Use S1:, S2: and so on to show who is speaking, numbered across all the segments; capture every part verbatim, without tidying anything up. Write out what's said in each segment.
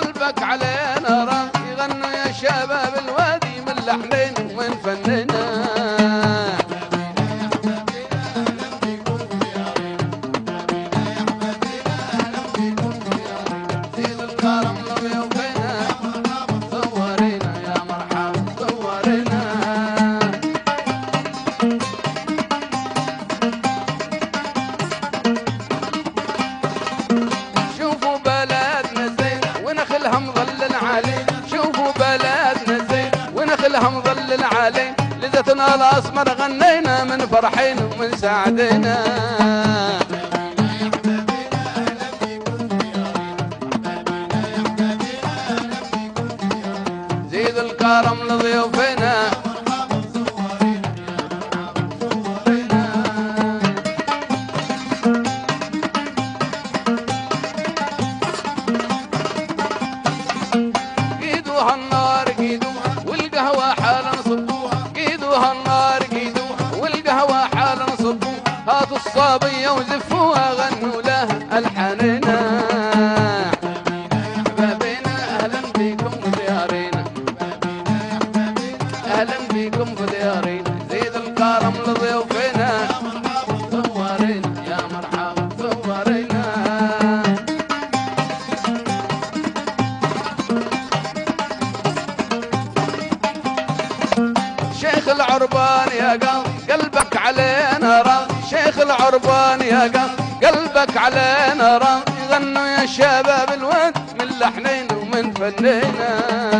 S1: قلبك علينا راح يغنوا يا شباب الوادي من لحنين ومن فننا. شوفوا بلدنا زين ونخلها مظلل عليه، لذتنا الاسمر غنينا من فرحين ومن سعدنا. زيد الكرم لضيوفنا النار قيدوها والقهوة حالا صبوها، قيدوها النار قيدوها والقهوة حالا صبوها، هاتوا الصابية وزفوها غنوا لها الحاننا. حبابينا اهلا بكم في ديارنا، اهلا بكم في ديارنا. زيد الكرم لضيوفنا زورينا يا مرحبا زورينا. شيخ العربان يا قلب قلبك علينا راض، شيخ العربان يا قلب قلبك علينا راض، يغنوا يا شباب الواد من لحنين ومن فنينا.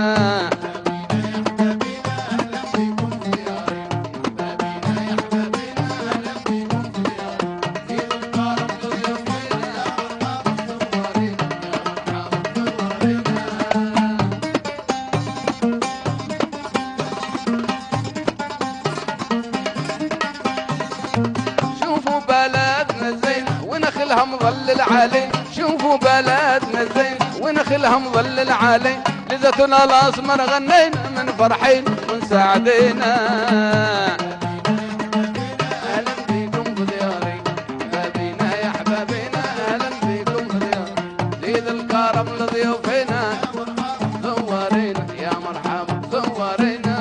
S1: شوفوا بلدنا زين ونخلها مظلل عليه، شوفوا بلدنا زين ونخلها مظلل عليه، لذتنا الاسمر غنينا من فرحين ومن سعدنا. اهلا بكم في دياري حبابينا يا حبابينا، اهلا بكم في دياري. زيد الكرم لضيوفنا زورينا يا مرحبا زورينا.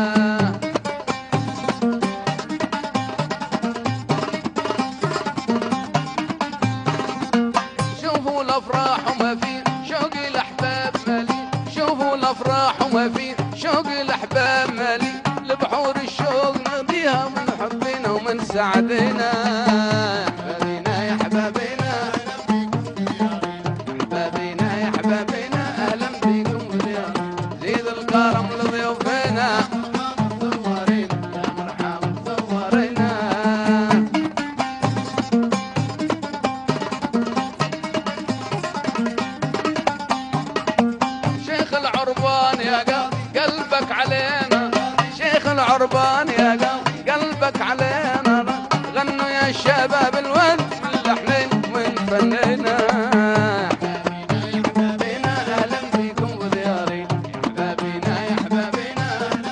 S1: شوفوا الافراح وما فيه شوق الاحباب مالي، شوفوا الافراح وما فيه شوق الاحباب مالي، لبحور الشوق نقضيها من حبنا ومن سعدنا. حبابينا يا حبابينا حبابينا يا حبابينا، اهلا بكم في ديارنا. زيد الكرم لضيوفنا زورينا يا مرحبا زورينا. شيخ العربان يا قلب قلبك علينا، شيخ العربان يا قلب قلبك علينا، غنوا يا شباب الواد من لحنين ومن فنينا. حبابينا اهلا بكم في دياري حبابينا يا حبابينا،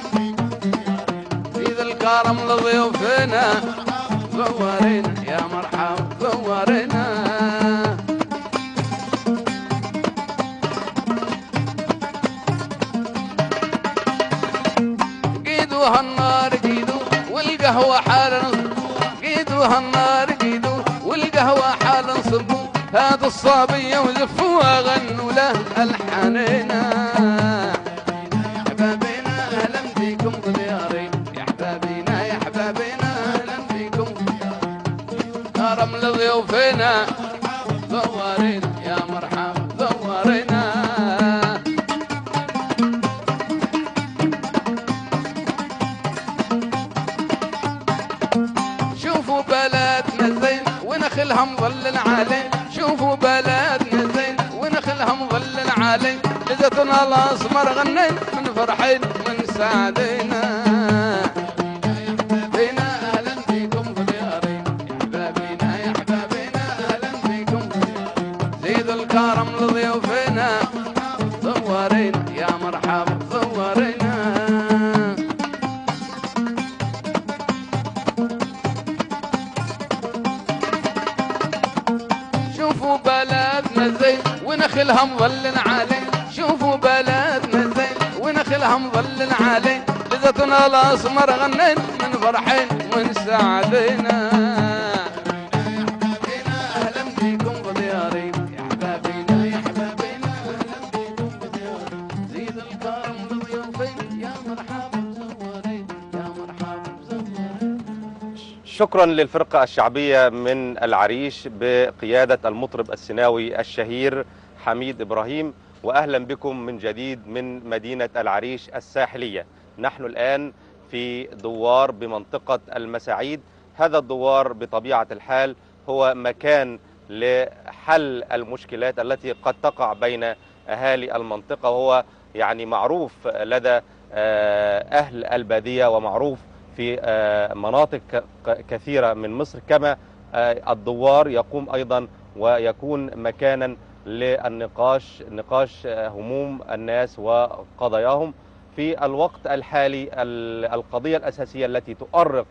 S1: زيد الكرم لضيوفنا زورينا يا مرحبا زورينا. قيدوها النار قيدوها والقهوة حالا صبوها، قيدوها النار قيدوها والقهوة حالا صبوها، هاتوا الصابية وزفوها غنوا له الحانينا. حبابينا اهلا بكم في دياري يا حبابينا يا حبابينا، اهلا بكم في دياري. كرم لضيوفنا زورينا يا مرحبا زورينا. شوفوا بلدنا زين ونخلها مظلل عليه، شوفوا بلدنا زين ونخلها مظلل عليه، لذتنا الاسمر غنين من فرحين من سعدنا. بينا اهلا بكم في دياري يا حبابينا يا حبابينا، اهلا بكم في دياري. زيد الكرم لضيوفنا زورينا يا مرحبا زورينا. شوفوا بلدنا زين ونخلها مظلل عليه، مظلل عليه لذتنا الاسمر غنين من فرحين ومن سعدنا. اهلا بيكم بدياري يا حبابينا يا حبابينا اهلا بيكم بدياري زيد الكرم بضيوفي يا مرحبا بزواري يا مرحبا بزواري.
S2: شكرا للفرقة الشعبية من العريش بقيادة المطرب السيناوي الشهير حميد إبراهيم، وأهلا بكم من جديد من مدينة العريش الساحلية. نحن الآن في دوار بمنطقة المساعيد. هذا الدوار بطبيعة الحال هو مكان لحل المشكلات التي قد تقع بين أهالي المنطقة، وهو يعني معروف لدى أهل البادية ومعروف في مناطق كثيرة من مصر. كما الدوار يقوم أيضا ويكون مكانا للنقاش نقاش هموم الناس وقضاياهم. في الوقت الحالي القضية الأساسية التي تؤرق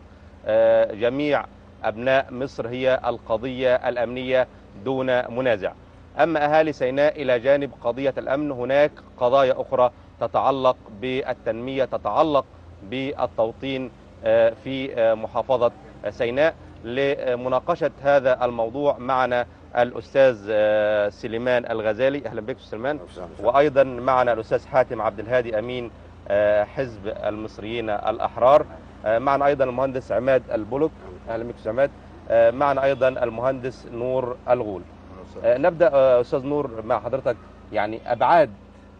S2: جميع أبناء مصر هي القضية الأمنية دون منازع. أما أهالي سيناء إلى جانب قضية الأمن، هناك قضايا أخرى تتعلق بالتنمية، تتعلق بالتوطين في محافظة سيناء. لمناقشة هذا الموضوع معنا الأستاذ سليمان الغزالي. أهلا بك سليمان. وأيضا معنا الأستاذ حاتم عبد الهادي أمين حزب المصريين الأحرار. معنا أيضا المهندس عماد البلوك. أهلا بك عماد. معنا أيضا المهندس نور الغول. نبدأ أستاذ نور مع حضرتك، يعني أبعاد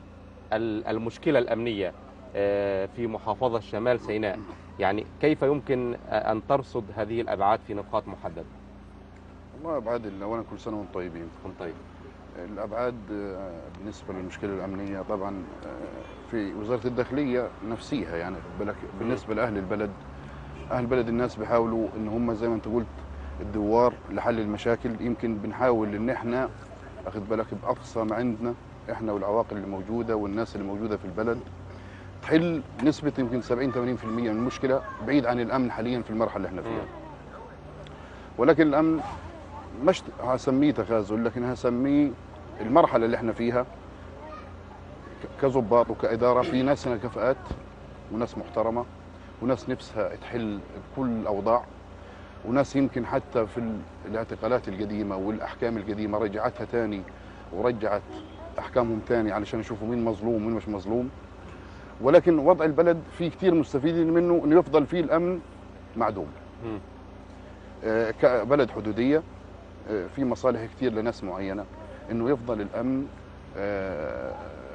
S2: المشكلة الأمنية في محافظة شمال سيناء، يعني كيف يمكن أن ترصد هذه الأبعاد في نقاط محددة؟
S3: والله أبعاد أولا كل سنة وانتم طيبين.
S2: وانتم طيب.
S3: الأبعاد بالنسبة للمشكلة الأمنية طبعا في وزارة الداخلية نفسيها، يعني بالك بالنسبة لأهل البلد، أهل البلد الناس بيحاولوا إن هم زي ما أنت قلت الدوار لحل المشاكل. يمكن بنحاول إن إحنا أخذ بالك بأقصى ما عندنا إحنا والعواقل اللي موجودة والناس اللي موجودة في البلد تحل نسبة يمكن سبعين ثمانين بالمئة من المشكلة، بعيد عن الأمن حاليا في المرحلة اللي احنا فيها. ولكن الأمن مش هسميه تخاذل، لكن هسميه المرحلة اللي احنا فيها كضباط وكإدارة، في ناس هنا كفاءات وناس محترمة وناس نفسها تحل بكل الأوضاع، وناس يمكن حتى في الاعتقالات القديمة والأحكام القديمة رجعتها تاني ورجعت أحكامهم تاني علشان يشوفوا مين مظلوم ومين مش مظلوم. ولكن وضع البلد فيه كتير مستفيدين منه انه يفضل فيه الامن معدوم. آه كبلد حدوديه آه في مصالح كتير لناس معينه، انه يفضل الامن آه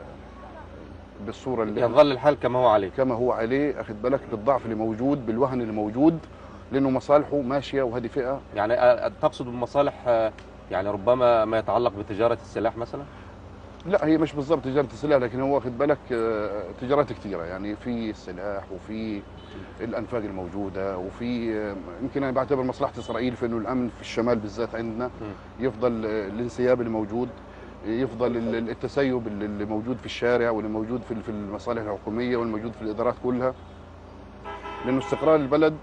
S3: بالصوره اللي
S2: يظل الحال كما هو عليه
S3: كما هو عليه اخذ بالك بالضعف اللي موجود بالوهن اللي موجود، لانه مصالحه ماشيه وهذه فئه.
S2: يعني تقصد بمصالح يعني ربما ما يتعلق بتجاره السلاح مثلا؟
S3: لا هي مش بالضبط تجاره السلاح، لكن هو واخد بالك تجارات كثيره، يعني في السلاح وفي الانفاق الموجوده وفي يمكن انا بعتبر مصلحه اسرائيل في انه الامن في الشمال بالذات عندنا يفضل الانسياب اللي موجود، يفضل التسيب اللي موجود في الشارع واللي موجود في المصالح الحكوميه والموجود في الادارات كلها، لانه استقرار البلد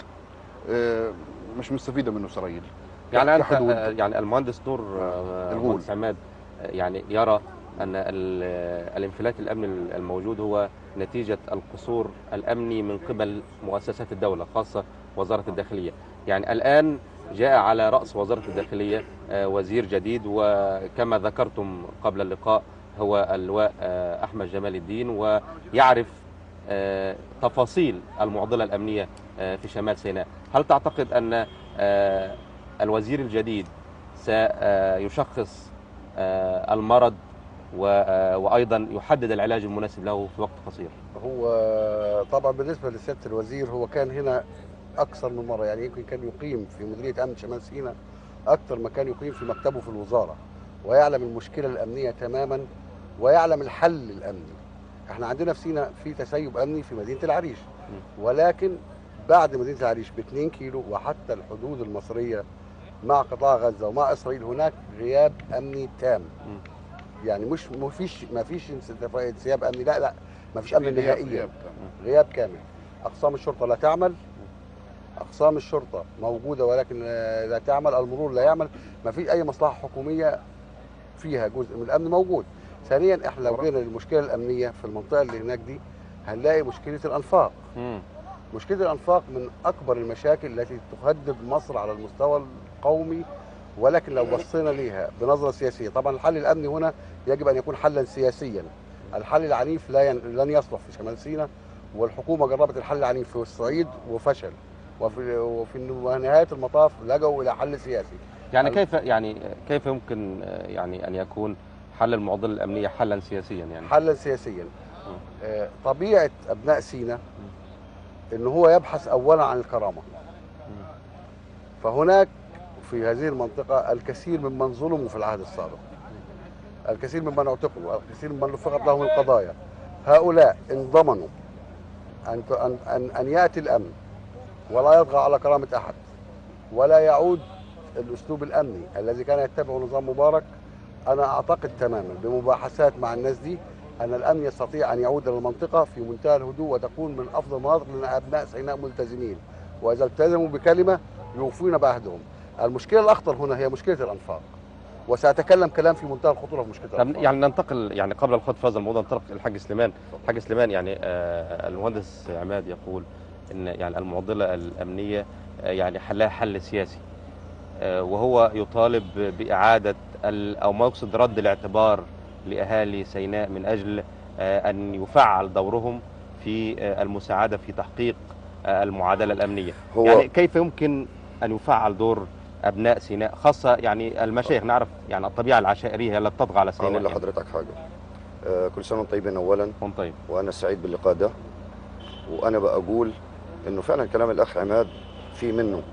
S3: مش مستفيده منه اسرائيل.
S2: يعني انت يعني المهندس نور الغول عماد يعني يرى أن الانفلات الأمني الموجود هو نتيجة القصور الأمني من قبل مؤسسات الدولة خاصة وزارة الداخلية. يعني الآن جاء على رأس وزارة الداخلية وزير جديد، وكما ذكرتم قبل اللقاء هو اللواء أحمد جمال الدين، ويعرف تفاصيل المعضلة الأمنية في شمال سيناء. هل تعتقد أن الوزير الجديد سيشخص المرض وأيضا يحدد العلاج المناسب له في وقت قصير؟
S4: هو طبعا بالنسبة لسيادة الوزير هو كان هنا أكثر من مرة، يعني يمكن كان يقيم في مديرية أمن شمال سيناء أكثر ما كان يقيم في مكتبه في الوزارة، ويعلم المشكلة الأمنية تماما ويعلم الحل الأمني. احنا عندنا في سيناء في تسيب أمني في مدينة العريش، ولكن بعد مدينة العريش ب اتنين كيلو وحتى الحدود المصرية مع قطاع غزة ومع إسرائيل هناك غياب أمني تام. يعني مش ما فيش ما فيش انسياب امني، لا لا ما فيش امن نهائيا، غياب كامل. اقسام الشرطه لا تعمل، اقسام الشرطه موجوده ولكن لا تعمل، المرور لا يعمل، ما فيش اي مصلحه حكوميه فيها جزء من الامن موجود. ثانيا احنا لو جينا للمشكله الامنيه في المنطقه اللي هناك دي، هنلاقي مشكله الانفاق.
S2: مم.
S4: مشكله الانفاق من اكبر المشاكل التي تهدد مصر على المستوى القومي، ولكن لو بصينا ليها بنظره سياسيه، طبعا الحل الامني هنا يجب ان يكون حلا سياسيا. الحل العنيف لا ين... لن يصلح في شمال سيناء، والحكومه جربت الحل العنيف في الصعيد وفشل، وفي وفي نهايه المطاف لجوا الى حل سياسي.
S2: يعني كيف يعني كيف يمكن يعني ان يكون حل المعضله الامنيه حلا سياسيا؟ يعني
S4: حلا سياسيا. آه، طبيعه ابناء سيناء ان هو يبحث اولا عن الكرامه. فهناك في هذه المنطقه الكثير ممن ظلموا في العهد السابق، الكثير ممن اعتقلوا، الكثير ممن رفعت لهم القضايا. هؤلاء ان ضمنوا ان ان ان ياتي الامن ولا يطغى على كرامه احد، ولا يعود الاسلوب الامني الذي كان يتبعه نظام مبارك، انا اعتقد تماما بمباحثات مع الناس دي ان الامن يستطيع ان يعود الى المنطقه في منتهى الهدوء وتكون من افضل المناطق، لان ابناء سيناء ملتزمين، واذا التزموا بكلمه يوفون بعهدهم. المشكله الاخطر هنا هي مشكله الانفاق، وساتكلم كلام في منتهى الخطوره في مشكله الانفاق.
S2: يعني ننتقل يعني قبل الخوض في هذا الموضوع ننطلق الحاج سليمان. الحاج سليمان، يعني آه المهندس عماد يقول ان يعني المعضله الامنيه آه يعني حلها حل سياسي، آه وهو يطالب باعاده او ما يقصد رد الاعتبار لاهالي سيناء من اجل آه ان يفعل دورهم في آه المساعده في تحقيق آه المعادله الامنيه.
S5: هو
S2: يعني كيف يمكن ان يفعل دور ابناء سيناء، خاصه يعني المشايخ؟ نعرف يعني الطبيعه العشائريه هي اللي بتطغى على سيناء.
S5: اقول لحضرتك حاجه، آه كل سنه وانتم طيبين اولا.
S2: وانت طيب.
S5: وانا سعيد باللقاء ده، وانا بقول انه فعلا كلام الاخ عماد في منه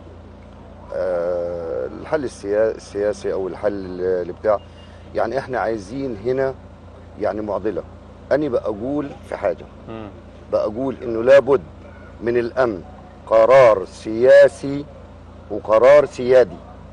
S5: آه الحل السياسي او الحل اللي بتاع، يعني احنا عايزين هنا يعني معضله. انا بقول في حاجه،
S2: م.
S5: بقول انه لابد من الامن قرار سياسي وقرار سيادي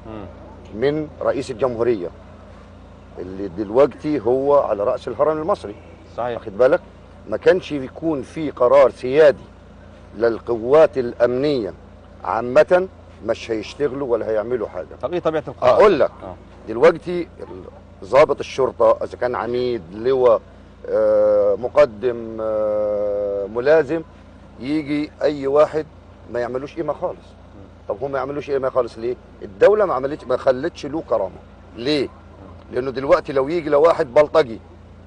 S5: من رئيس الجمهورية اللي دلوقتي هو على رأس الهرم المصري.
S2: صحيح.
S5: واخد بالك؟ ما كانش بيكون في قرار سيادي للقوات الأمنية عامة، مش هيشتغلوا ولا هيعملوا حاجة.
S2: طب ايه طبيعة القرار؟
S5: أقول لك
S2: آه.
S5: دلوقتي ضابط الشرطة إذا كان عميد لواء آه مقدم آه ملازم، يجي أي واحد ما يعملوش قيمة خالص. طب هم ما يعملوش قيمة خالص ليه؟ الدولة ما عملتش ما خلتش له كرامة. ليه؟ لأنه دلوقتي لو يجي لواحد بلطجي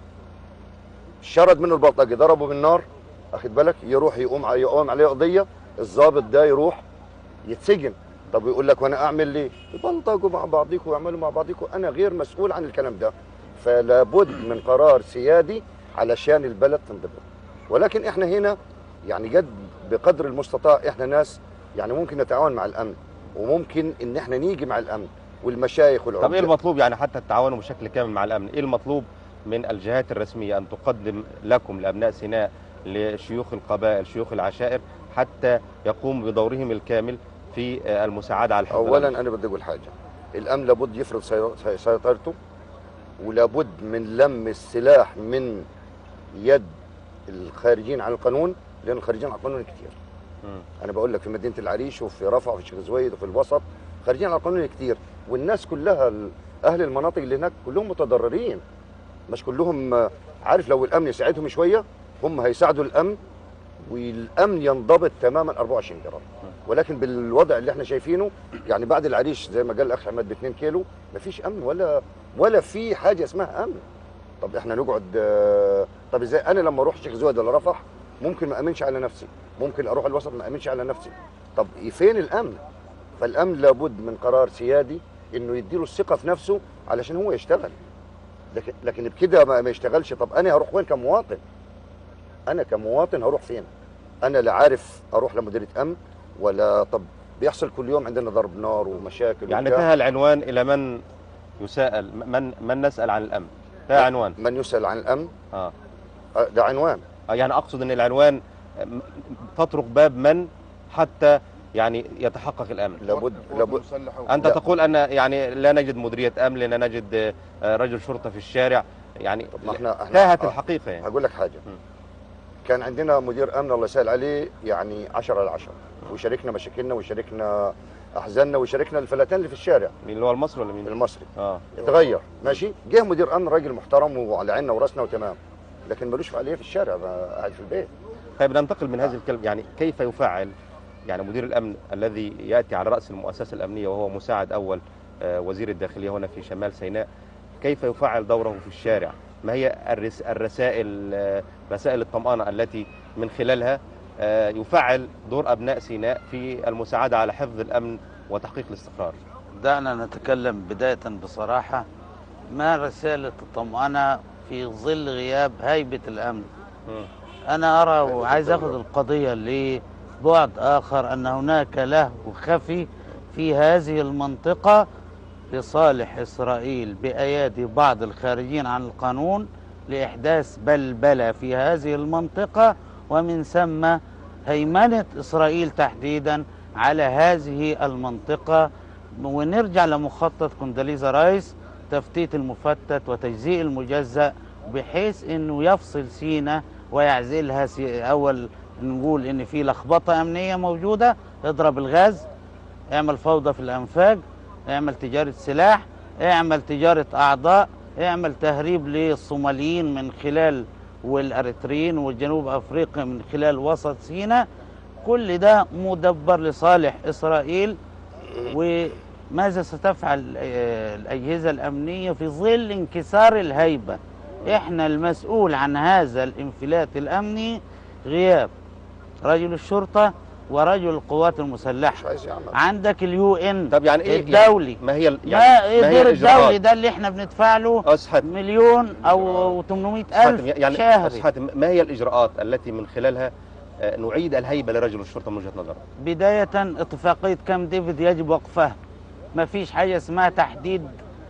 S5: شرد منه البلطجي ضربه بالنار، أخد بالك، يروح يقوم يقوم عليه قضية، الضابط ده يروح يتسجن. طب يقول لك وانا اعمل ليه؟ يبلطجوا مع بعضيكم ويعملوا مع بعضيكم، انا غير مسؤول عن الكلام ده. فلا بد من قرار سيادي علشان البلد تنضبط. ولكن احنا هنا يعني جد بقدر المستطاع احنا ناس يعني ممكن نتعاون مع الامن، وممكن ان احنا نيجي مع الامن والمشايخ والعمال.
S2: طب ايه المطلوب يعني حتى التعاون بشكل كامل مع الامن؟ ايه المطلوب من الجهات الرسميه ان تقدم لكم لابناء سيناء، لشيوخ القبائل، شيوخ العشائر، حتى يقوم بدورهم الكامل في المساعده على الحفظ؟
S5: اولا انا بدي اقول حاجه، الامن لابد يفرض سيطرته، ولابد من لم السلاح من يد الخارجين عن القانون، لان الخارجين عن القانون كتير. م. انا بقول لك في مدينه العريش وفي رفح وفي الشيخ زويد وفي الوسط خارجين عن القانون كتير، والناس كلها اهل المناطق اللي هناك كلهم متضررين، مش كلهم. عارف لو الامن يساعدهم شويه هم هيساعدوا الامن، والامن ينضبط تماما أربعة وعشرين جرام. ولكن بالوضع اللي احنا شايفينه يعني بعد العريش زي ما قال الاخ عماد ب اتنين كيلو مفيش امن ولا ولا في حاجه اسمها امن. طب احنا نقعد، طب ازاي انا لما اروح الشيخ زويد ولا رفح ممكن ما امنش على نفسي، ممكن اروح الوسط ما امنش على نفسي. طب فين الامن؟ فالامن لابد من قرار سيادي انه يديله الثقه في نفسه علشان هو يشتغل. لكن لكن بكده ما يشتغلش. طب انا هروح وين كمواطن؟ انا كمواطن هروح فين؟ انا لا عارف اروح لمديريه امن ولا. طب بيحصل كل يوم عندنا ضرب نار ومشاكل.
S2: يعني انتهى العنوان الى من يسأل، من من نسأل عن الامن؟ ده عنوان
S5: من يسأل عن الامن.
S2: اه
S5: ده عنوان.
S2: اه يعني اقصد ان العنوان تطرق باب من حتى يعني يتحقق الامن.
S5: لابد لابد
S2: انت لا. تقول ان يعني لا نجد مديريه امن، لا نجد رجل شرطه في الشارع، يعني
S5: طب ما احنا
S2: انتهت الحقيقه. يعني
S5: هقول لك حاجه، م. كان عندنا مدير امن الله يسهل عليه يعني عشرة على عشرة، وشاركنا مشاكلنا وشاركنا احزاننا وشاركنا الفلاتين اللي في الشارع.
S2: مين اللي هو المصري ولا مين؟
S5: المصري.
S2: اه
S5: اتغير ماشي، جه مدير امن راجل محترم وعلى عيننا وراسنا وتمام، لكن ملوش فعاليه في الشارع، قاعد في البيت.
S2: طيب ننتقل من هذه الكلمة، يعني كيف يفعل يعني مدير الأمن الذي يأتي على رأس المؤسسة الأمنية وهو مساعد أول وزير الداخلية هنا في شمال سيناء، كيف يفعل دوره في الشارع؟ ما هي الرسائل رسائل الطمأنة التي من خلالها يفعل دور أبناء سيناء في المساعدة على حفظ الأمن وتحقيق الاستقرار؟
S6: دعنا نتكلم بداية بصراحة، ما رسالة الطمأنة في ظل غياب هيبة الأمن؟ م. أنا أرى وعايز أخذ القضية لبعد آخر، أن هناك لهو خفي في هذه المنطقة لصالح إسرائيل بأيادي بعض الخارجين عن القانون لإحداث بلبلة في هذه المنطقة، ومن ثم هيمنة إسرائيل تحديدا على هذه المنطقة. ونرجع لمخطط كونداليزا رايس، تفتيت المفتت وتجزيء المجزأ، بحيث أنه يفصل سيناء ويعزلها. أول نقول أن في لخبطة أمنية موجودة، اضرب الغاز، اعمل فوضى في الأنفاق، اعمل تجارة سلاح، اعمل تجارة أعضاء، اعمل تهريب للصوماليين من خلال والأريتريين والجنوب أفريقيا من خلال وسط سيناء. كل ده مدبر لصالح إسرائيل. وماذا ستفعل الأجهزة الأمنية في ظل انكسار الهيبة؟ احنا المسؤول عن هذا الانفلات الأمني غياب رجل الشرطة ورجل القوات المسلحة. عندك اليو ان
S2: طب يعني إيه
S6: الدولي،
S2: يعني ما هي يعني
S6: ما الدور الدولي ده اللي احنا بندفع له مليون او ثمانمائة ألف
S2: يعني
S6: شهري.
S2: ما هي الإجراءات التي من خلالها نعيد الهيبة لرجل الشرطة من وجهة نظرك؟
S6: بداية اتفاقية كام ديفيد يجب وقفها. ما فيش حاجة اسمها تحديد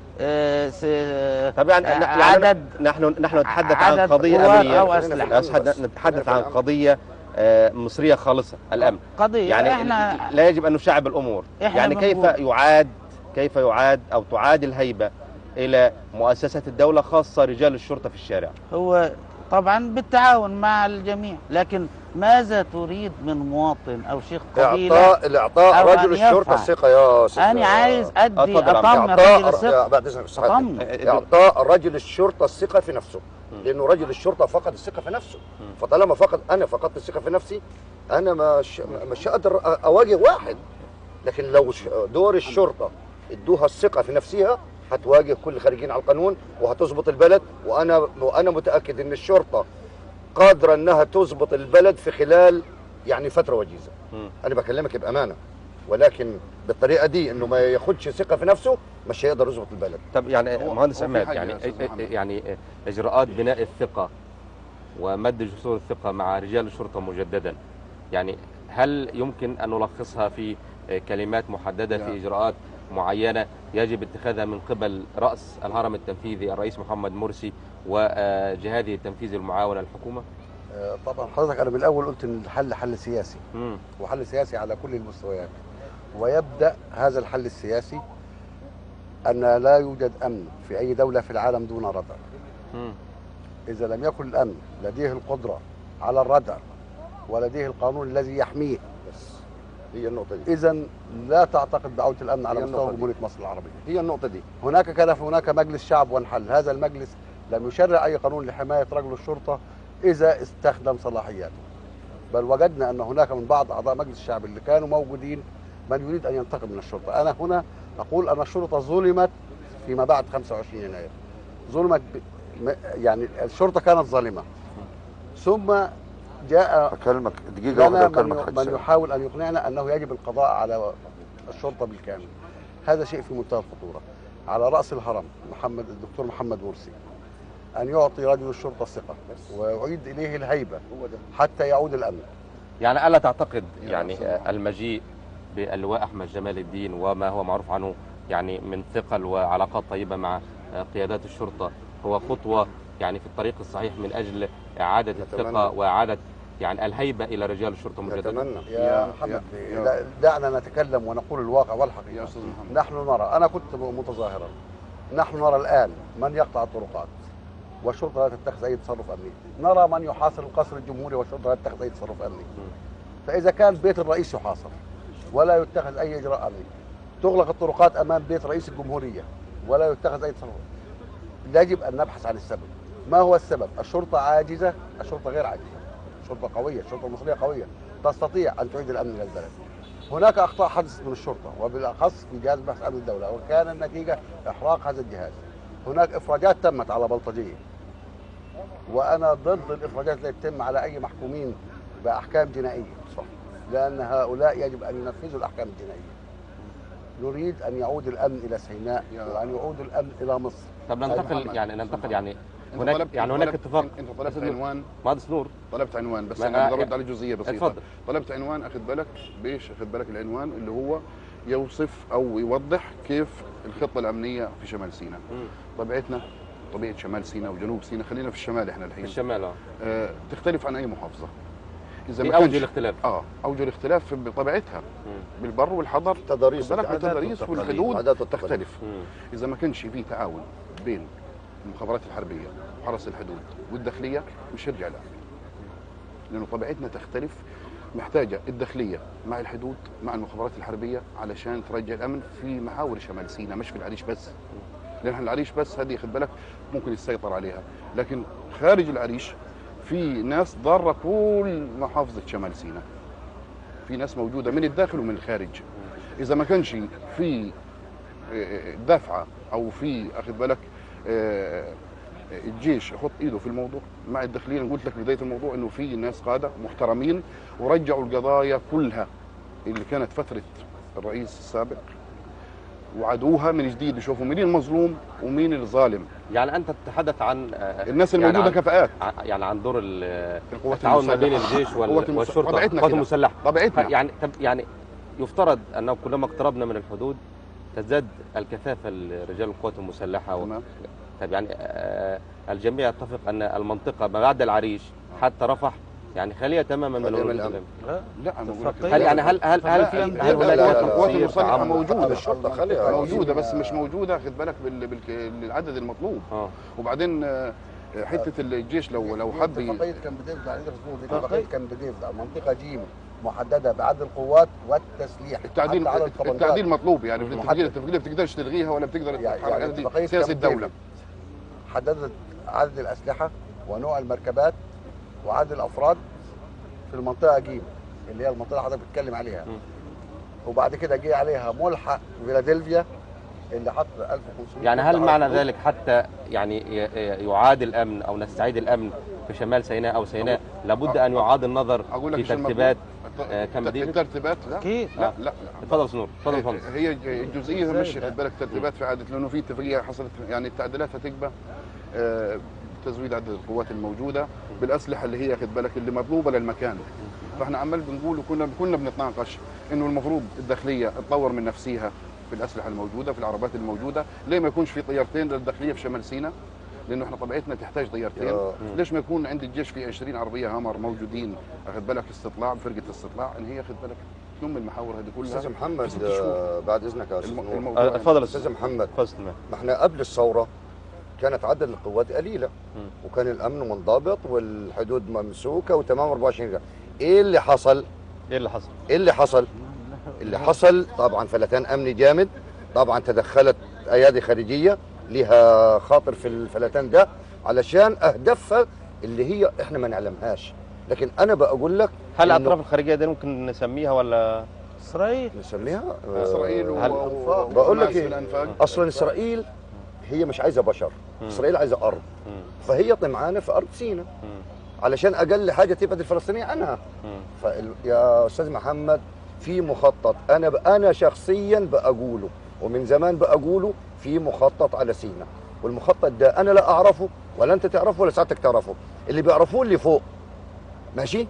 S2: آه طب يعني عدد، نحن نحن نتحدث عن قضية أمنية أو أسلحة، نتحدث عن قضية مصرية خالصة، الأمن
S6: قضية
S2: يعني
S6: احنا
S2: لا يجب أن نشعب الأمور. يعني كيف يعاد كيف يعاد أو تعاد الهيبة إلى مؤسسة الدولة خاصة رجال الشرطة في الشارع؟
S6: هو طبعا بالتعاون مع الجميع، لكن ماذا تريد من مواطن او شيخ قبيله؟
S5: اعطاء الاعطاء رجل الشرطه الثقه يا سيدي.
S6: انا عايز ادي اطمن رجل الثقه،
S5: بعد اذنك اعطاء رجل الشرطه الثقه في نفسه، لانه رجل الشرطه فقد الثقه في نفسه. فطالما فقد انا فقدت الثقه في نفسي، انا مش مش قادر اواجه واحد. لكن لو دور الشرطه ادوها الثقه في نفسها، هتواجه كل الخارجين على القانون وهتظبط البلد. وانا وانا متاكد ان الشرطه قادره انها تظبط البلد في خلال يعني فتره وجيزه. م. انا بكلمك بامانه، ولكن بالطريقه دي انه ما ياخدش ثقه في نفسه مش هيقدر يظبط البلد.
S2: طب يعني مهندس عماد، يعني يعني اجراءات بناء الثقه ومد جسور الثقه مع رجال الشرطه مجددا، يعني هل يمكن ان نلخصها في كلمات محدده في اجراءات معينة يجب اتخاذها من قبل رأس الهرم التنفيذي الرئيس محمد مرسي وجهاده التنفيذي المعاونة الحكومة؟
S4: طبعا حضرتك أنا من الأول قلت إن الحل حل سياسي، م. وحل سياسي على كل المستويات. ويبدأ هذا الحل السياسي أن لا يوجد أمن في أي دولة في العالم دون ردع. م. إذا لم يكن الأمن لديه القدرة على الردع ولديه القانون الذي يحميه،
S5: هي النقطة دي.
S4: إذا لا تعتقد بعودة الأمن على مستوى جمهورية مصر العربية.
S5: هي النقطة دي.
S4: هناك كان هناك مجلس شعب وانحل، هذا المجلس لم يشرع أي قانون لحماية رجل الشرطة إذا استخدم صلاحياته. بل وجدنا أن هناك من بعض أعضاء مجلس الشعب اللي كانوا موجودين من يريد أن ينتقم من الشرطة. أنا هنا أقول أن الشرطة ظلمت فيما بعد خمسة وعشرين يناير. ظلمت ب... يعني الشرطة كانت ظالمة. ثم جاء
S5: أكلمك دقيقة واحدة
S4: من, من يحاول أن يقنعنا أنه يجب القضاء على الشرطة بالكامل. هذا شيء في منتهى الخطورة. على رأس الهرم محمد الدكتور محمد مرسي أن يعطي رجل الشرطة الثقة ويعيد إليه الهيبة حتى يعود الأمن.
S2: يعني ألا تعتقد يعني المجيء باللواء أحمد جمال الدين وما هو معروف عنه يعني من ثقل وعلاقات طيبة مع قيادات الشرطة هو خطوة يعني في الطريق الصحيح من أجل إعادة الثقة وإعادة يعني الهيبة إلى رجال الشرطة مجددا؟
S4: يا, يا محمد يا دعنا نتكلم ونقول الواقع والحقيقة. نحن نرى، أنا كنت متظاهرا، نحن نرى الآن من يقطع الطرقات والشرطة لا تتخذ أي تصرف أمني، نرى من يحاصر القصر الجمهوري والشرطة لا تتخذ أي تصرف أمني. فإذا كان بيت الرئيس يحاصر ولا يتخذ أي إجراء أمني، تغلق الطرقات أمام بيت رئيس الجمهورية ولا يتخذ أي تصرف، يجب أن نبحث عن السبب. ما هو السبب؟ الشرطة عاجزة؟ الشرطة غير عاجزة. شرطه قويه، الشرطه المصريه قويه تستطيع ان تعيد الامن الى البلد. هناك اخطاء حدثت من الشرطه وبالاخص في جهاز بحث امن الدوله، وكان النتيجه احراق هذا الجهاز. هناك افراجات تمت على بلطجيه، وانا ضد الافراجات التي تتم على اي محكومين باحكام جنائيه، صح، لان هؤلاء يجب ان ينفذوا الاحكام الجنائيه. نريد ان يعود الامن الى سيناء وان يعود الامن الى مصر.
S2: طب ننتقل يعني ننتقل يعني
S3: أنت
S2: هناك
S3: طلبت
S2: يعني
S3: أنت
S2: هناك
S3: طلبت
S2: اتفاق.
S3: انت طلبت عنوان،
S2: مهندس نور
S3: طلبت عنوان بس
S2: ما-
S3: انا
S2: آه،
S3: بدي ارد على جزئيه بسيطه.
S2: اتفضل.
S3: طلبت عنوان، اخذ بالك بيش اخذ بالك العنوان اللي هو يوصف او يوضح كيف الخطه الامنيه في شمال سيناء.
S2: مم.
S3: طبيعتنا طبيعه شمال سيناء وجنوب سيناء، خلينا في الشمال احنا
S2: في
S3: الحين،
S2: الشمال اه
S3: آه تختلف عن اي محافظه. اذا
S2: في
S3: ما
S2: اوجه
S3: كانش-
S2: الاختلاف.
S3: اه اوجه الاختلاف بطبيعتها
S2: مم.
S3: بالبر والحضر،
S5: التضاريس
S3: خد بالك من
S5: والعادات
S3: التضاريس
S5: والتقاليد.
S3: والحدود
S5: العادات والتقاليد.
S3: تختلف.
S2: مم.
S3: اذا ما كانش في تعاون بين المخابرات الحربيه وحرس الحدود والداخليه مش هيرجع لا، لانه طبيعتنا تختلف. محتاجه الداخليه مع الحدود مع المخابرات الحربيه علشان ترجع الامن في محاور شمال سيناء، مش في العريش بس، لان احنا العريش بس هذه خد بالك ممكن يسيطر عليها، لكن خارج العريش في ناس ضاره كل محافظه شمال سيناء، في ناس موجوده من الداخل ومن الخارج. اذا ما كانش في دفعه او في اخذ بالك آه، الجيش يحط ايده في الموضوع مع الداخليه، أنا قلت لك بدايه الموضوع انه في ناس قاده محترمين ورجعوا القضايا كلها اللي كانت فتره الرئيس السابق وعادوها من جديد، يشوفوا مين المظلوم ومين الظالم.
S2: يعني انت تتحدث عن آه،
S3: الناس
S2: يعني
S3: الموجوده
S2: عن-
S3: كفاءات
S2: ع- يعني عن دور ال-
S3: القوات
S2: التعاون ما بين
S3: المسلحة.
S2: الجيش وال-
S3: قوات المس-
S2: والشرطه
S3: طبيعتنا
S2: القوات
S3: كده.
S2: المسلحه.
S3: طبيعتنا
S2: يعني طب يعني يفترض انه كلما اقتربنا من الحدود تزداد الكثافه لرجال القوات المسلحه و...
S3: تمام.
S2: طب يعني آه، الجميع يتفق ان المنطقه ما بعد العريش حتى رفح يعني خاليه تماما من
S5: خالية من
S2: الوجود
S5: الأمن.
S2: الامني.
S3: لا أنا بقول لك
S6: اتفاقية.
S2: هل يعني هل هل هل في
S3: لا،
S2: هل
S3: لا،
S2: هناك
S3: لا، لا،
S2: تنسيق
S3: القوات المسلحة
S2: تعاون؟
S3: موجودة.
S5: الشرطة خليها
S3: موجوده بس مش موجوده خد بالك بال... بال... بالعدد المطلوب.
S2: اه
S3: وبعدين آه، حته الجيش لو لو حب ي-
S4: اتفاقيه كامب ديفيد على ايد الرسول، اتفاقيه كامب ديفيد منطقه جيم محدده بعدد القوات والتسليح
S3: التعديل
S4: حتى على الطبنجات.
S3: التعديل مطلوب يعني في
S4: محدد.
S3: التفجير التفجير ما بتقدرش تلغيها ولا بتقدر
S4: يعني
S3: تتحرك
S4: يعني
S3: هذه
S4: اتفاقية
S3: سياسه
S4: كامب
S3: الدوله.
S4: حددت عدد الاسلحه ونوع المركبات وعدد الافراد في المنطقه جيم اللي هي المنطقه اللي حضرتك بتتكلم عليها.
S2: م.
S4: وبعد كده جه عليها ملحق فيلادلفيا اللي حط ألف وخمسمائة
S2: يعني هل
S4: على
S2: معنى
S4: الحدود.
S2: ذلك حتى يعني ي- ي- يعاد الامن او نستعيد الامن في شمال سيناء او سيناء لابد ان يعاد النظر
S3: اقول لك
S2: في
S3: إيش المطلوب؟
S2: ترتيبات
S3: الت-
S2: آه، كامب
S3: الت-
S2: ديفيد؟
S3: الترتيبات لا
S6: اكيد
S3: لا لا
S2: اتفضل سنور اتفضل
S3: هي-
S2: اتفضل.
S3: هي الجزئيه
S6: إزاي
S3: مش
S6: ده؟
S3: خد بالك ترتيبات في عاده، لانه في اتفاقيه حصلت يعني التعديلات هتقبل آه، تزويد عدد القوات الموجوده بالاسلحه اللي هي خد بالك اللي مطلوبه للمكان. فاحنا عمال بنقول وكنا كنا بنتناقش انه المفروض الداخليه تطور من نفسها في الاسلحه الموجوده في العربات الموجوده، ليه ما يكونش في طيارتين للداخليه في شمال سيناء؟ لانه احنا طبيعتنا تحتاج طيارتين.
S5: يا-
S3: ليش ما يكون عند الجيش في عشرين عربيه هامر موجودين اخذ بالك استطلاع فرقه استطلاع ان هي خد بالك تنم المحاور هذه كلها.
S5: استاذ محمد
S3: في ست شهور.
S5: آه، بعد اذنك يا استاذ
S3: الم-
S5: نور.
S3: الموضوع
S2: آه، اتفضل
S5: استاذ محمد،
S2: اتفضل سلمان.
S5: ما احنا قبل الثوره كانت عدد القوات قليله
S2: مم.
S5: وكان الامن منضبط والحدود ممسوكه وتمام أربعة وعشرين ساعه. ايه اللي حصل؟
S2: ايه اللي حصل؟
S5: ايه اللي حصل؟ اللي حصل طبعا فلتان امني جامد، طبعا تدخلت ايادي خارجيه لها خاطر في الفلتان ده علشان اهدافها اللي هي احنا ما نعلمهاش، لكن انا بقول لك
S2: هل
S5: إنه
S2: الاطراف الخارجيه دي ممكن نسميها ولا
S6: اسرائيل
S5: نسميها
S3: اسرائيل
S2: هل-
S3: و-
S5: بقول لك
S3: وحماس
S5: إيه؟
S3: بالانفاق.
S5: اصلا اسرائيل هي مش عايزه بشر،
S2: مم.
S5: اسرائيل عايزه ارض،
S2: مم.
S5: فهي طمعانه في ارض سيناء
S2: مم.
S5: علشان اقل حاجه تبعد الفلسطينيه عنها.
S2: مم.
S5: فال... يا استاذ محمد في مخطط، انا ب... انا شخصيا بقوله ومن زمان بقوله في مخطط على سيناء، والمخطط ده انا لا اعرفه ولا انت تعرفه ولا سعادتك تعرفه، اللي بيعرفوه اللي فوق ماشي.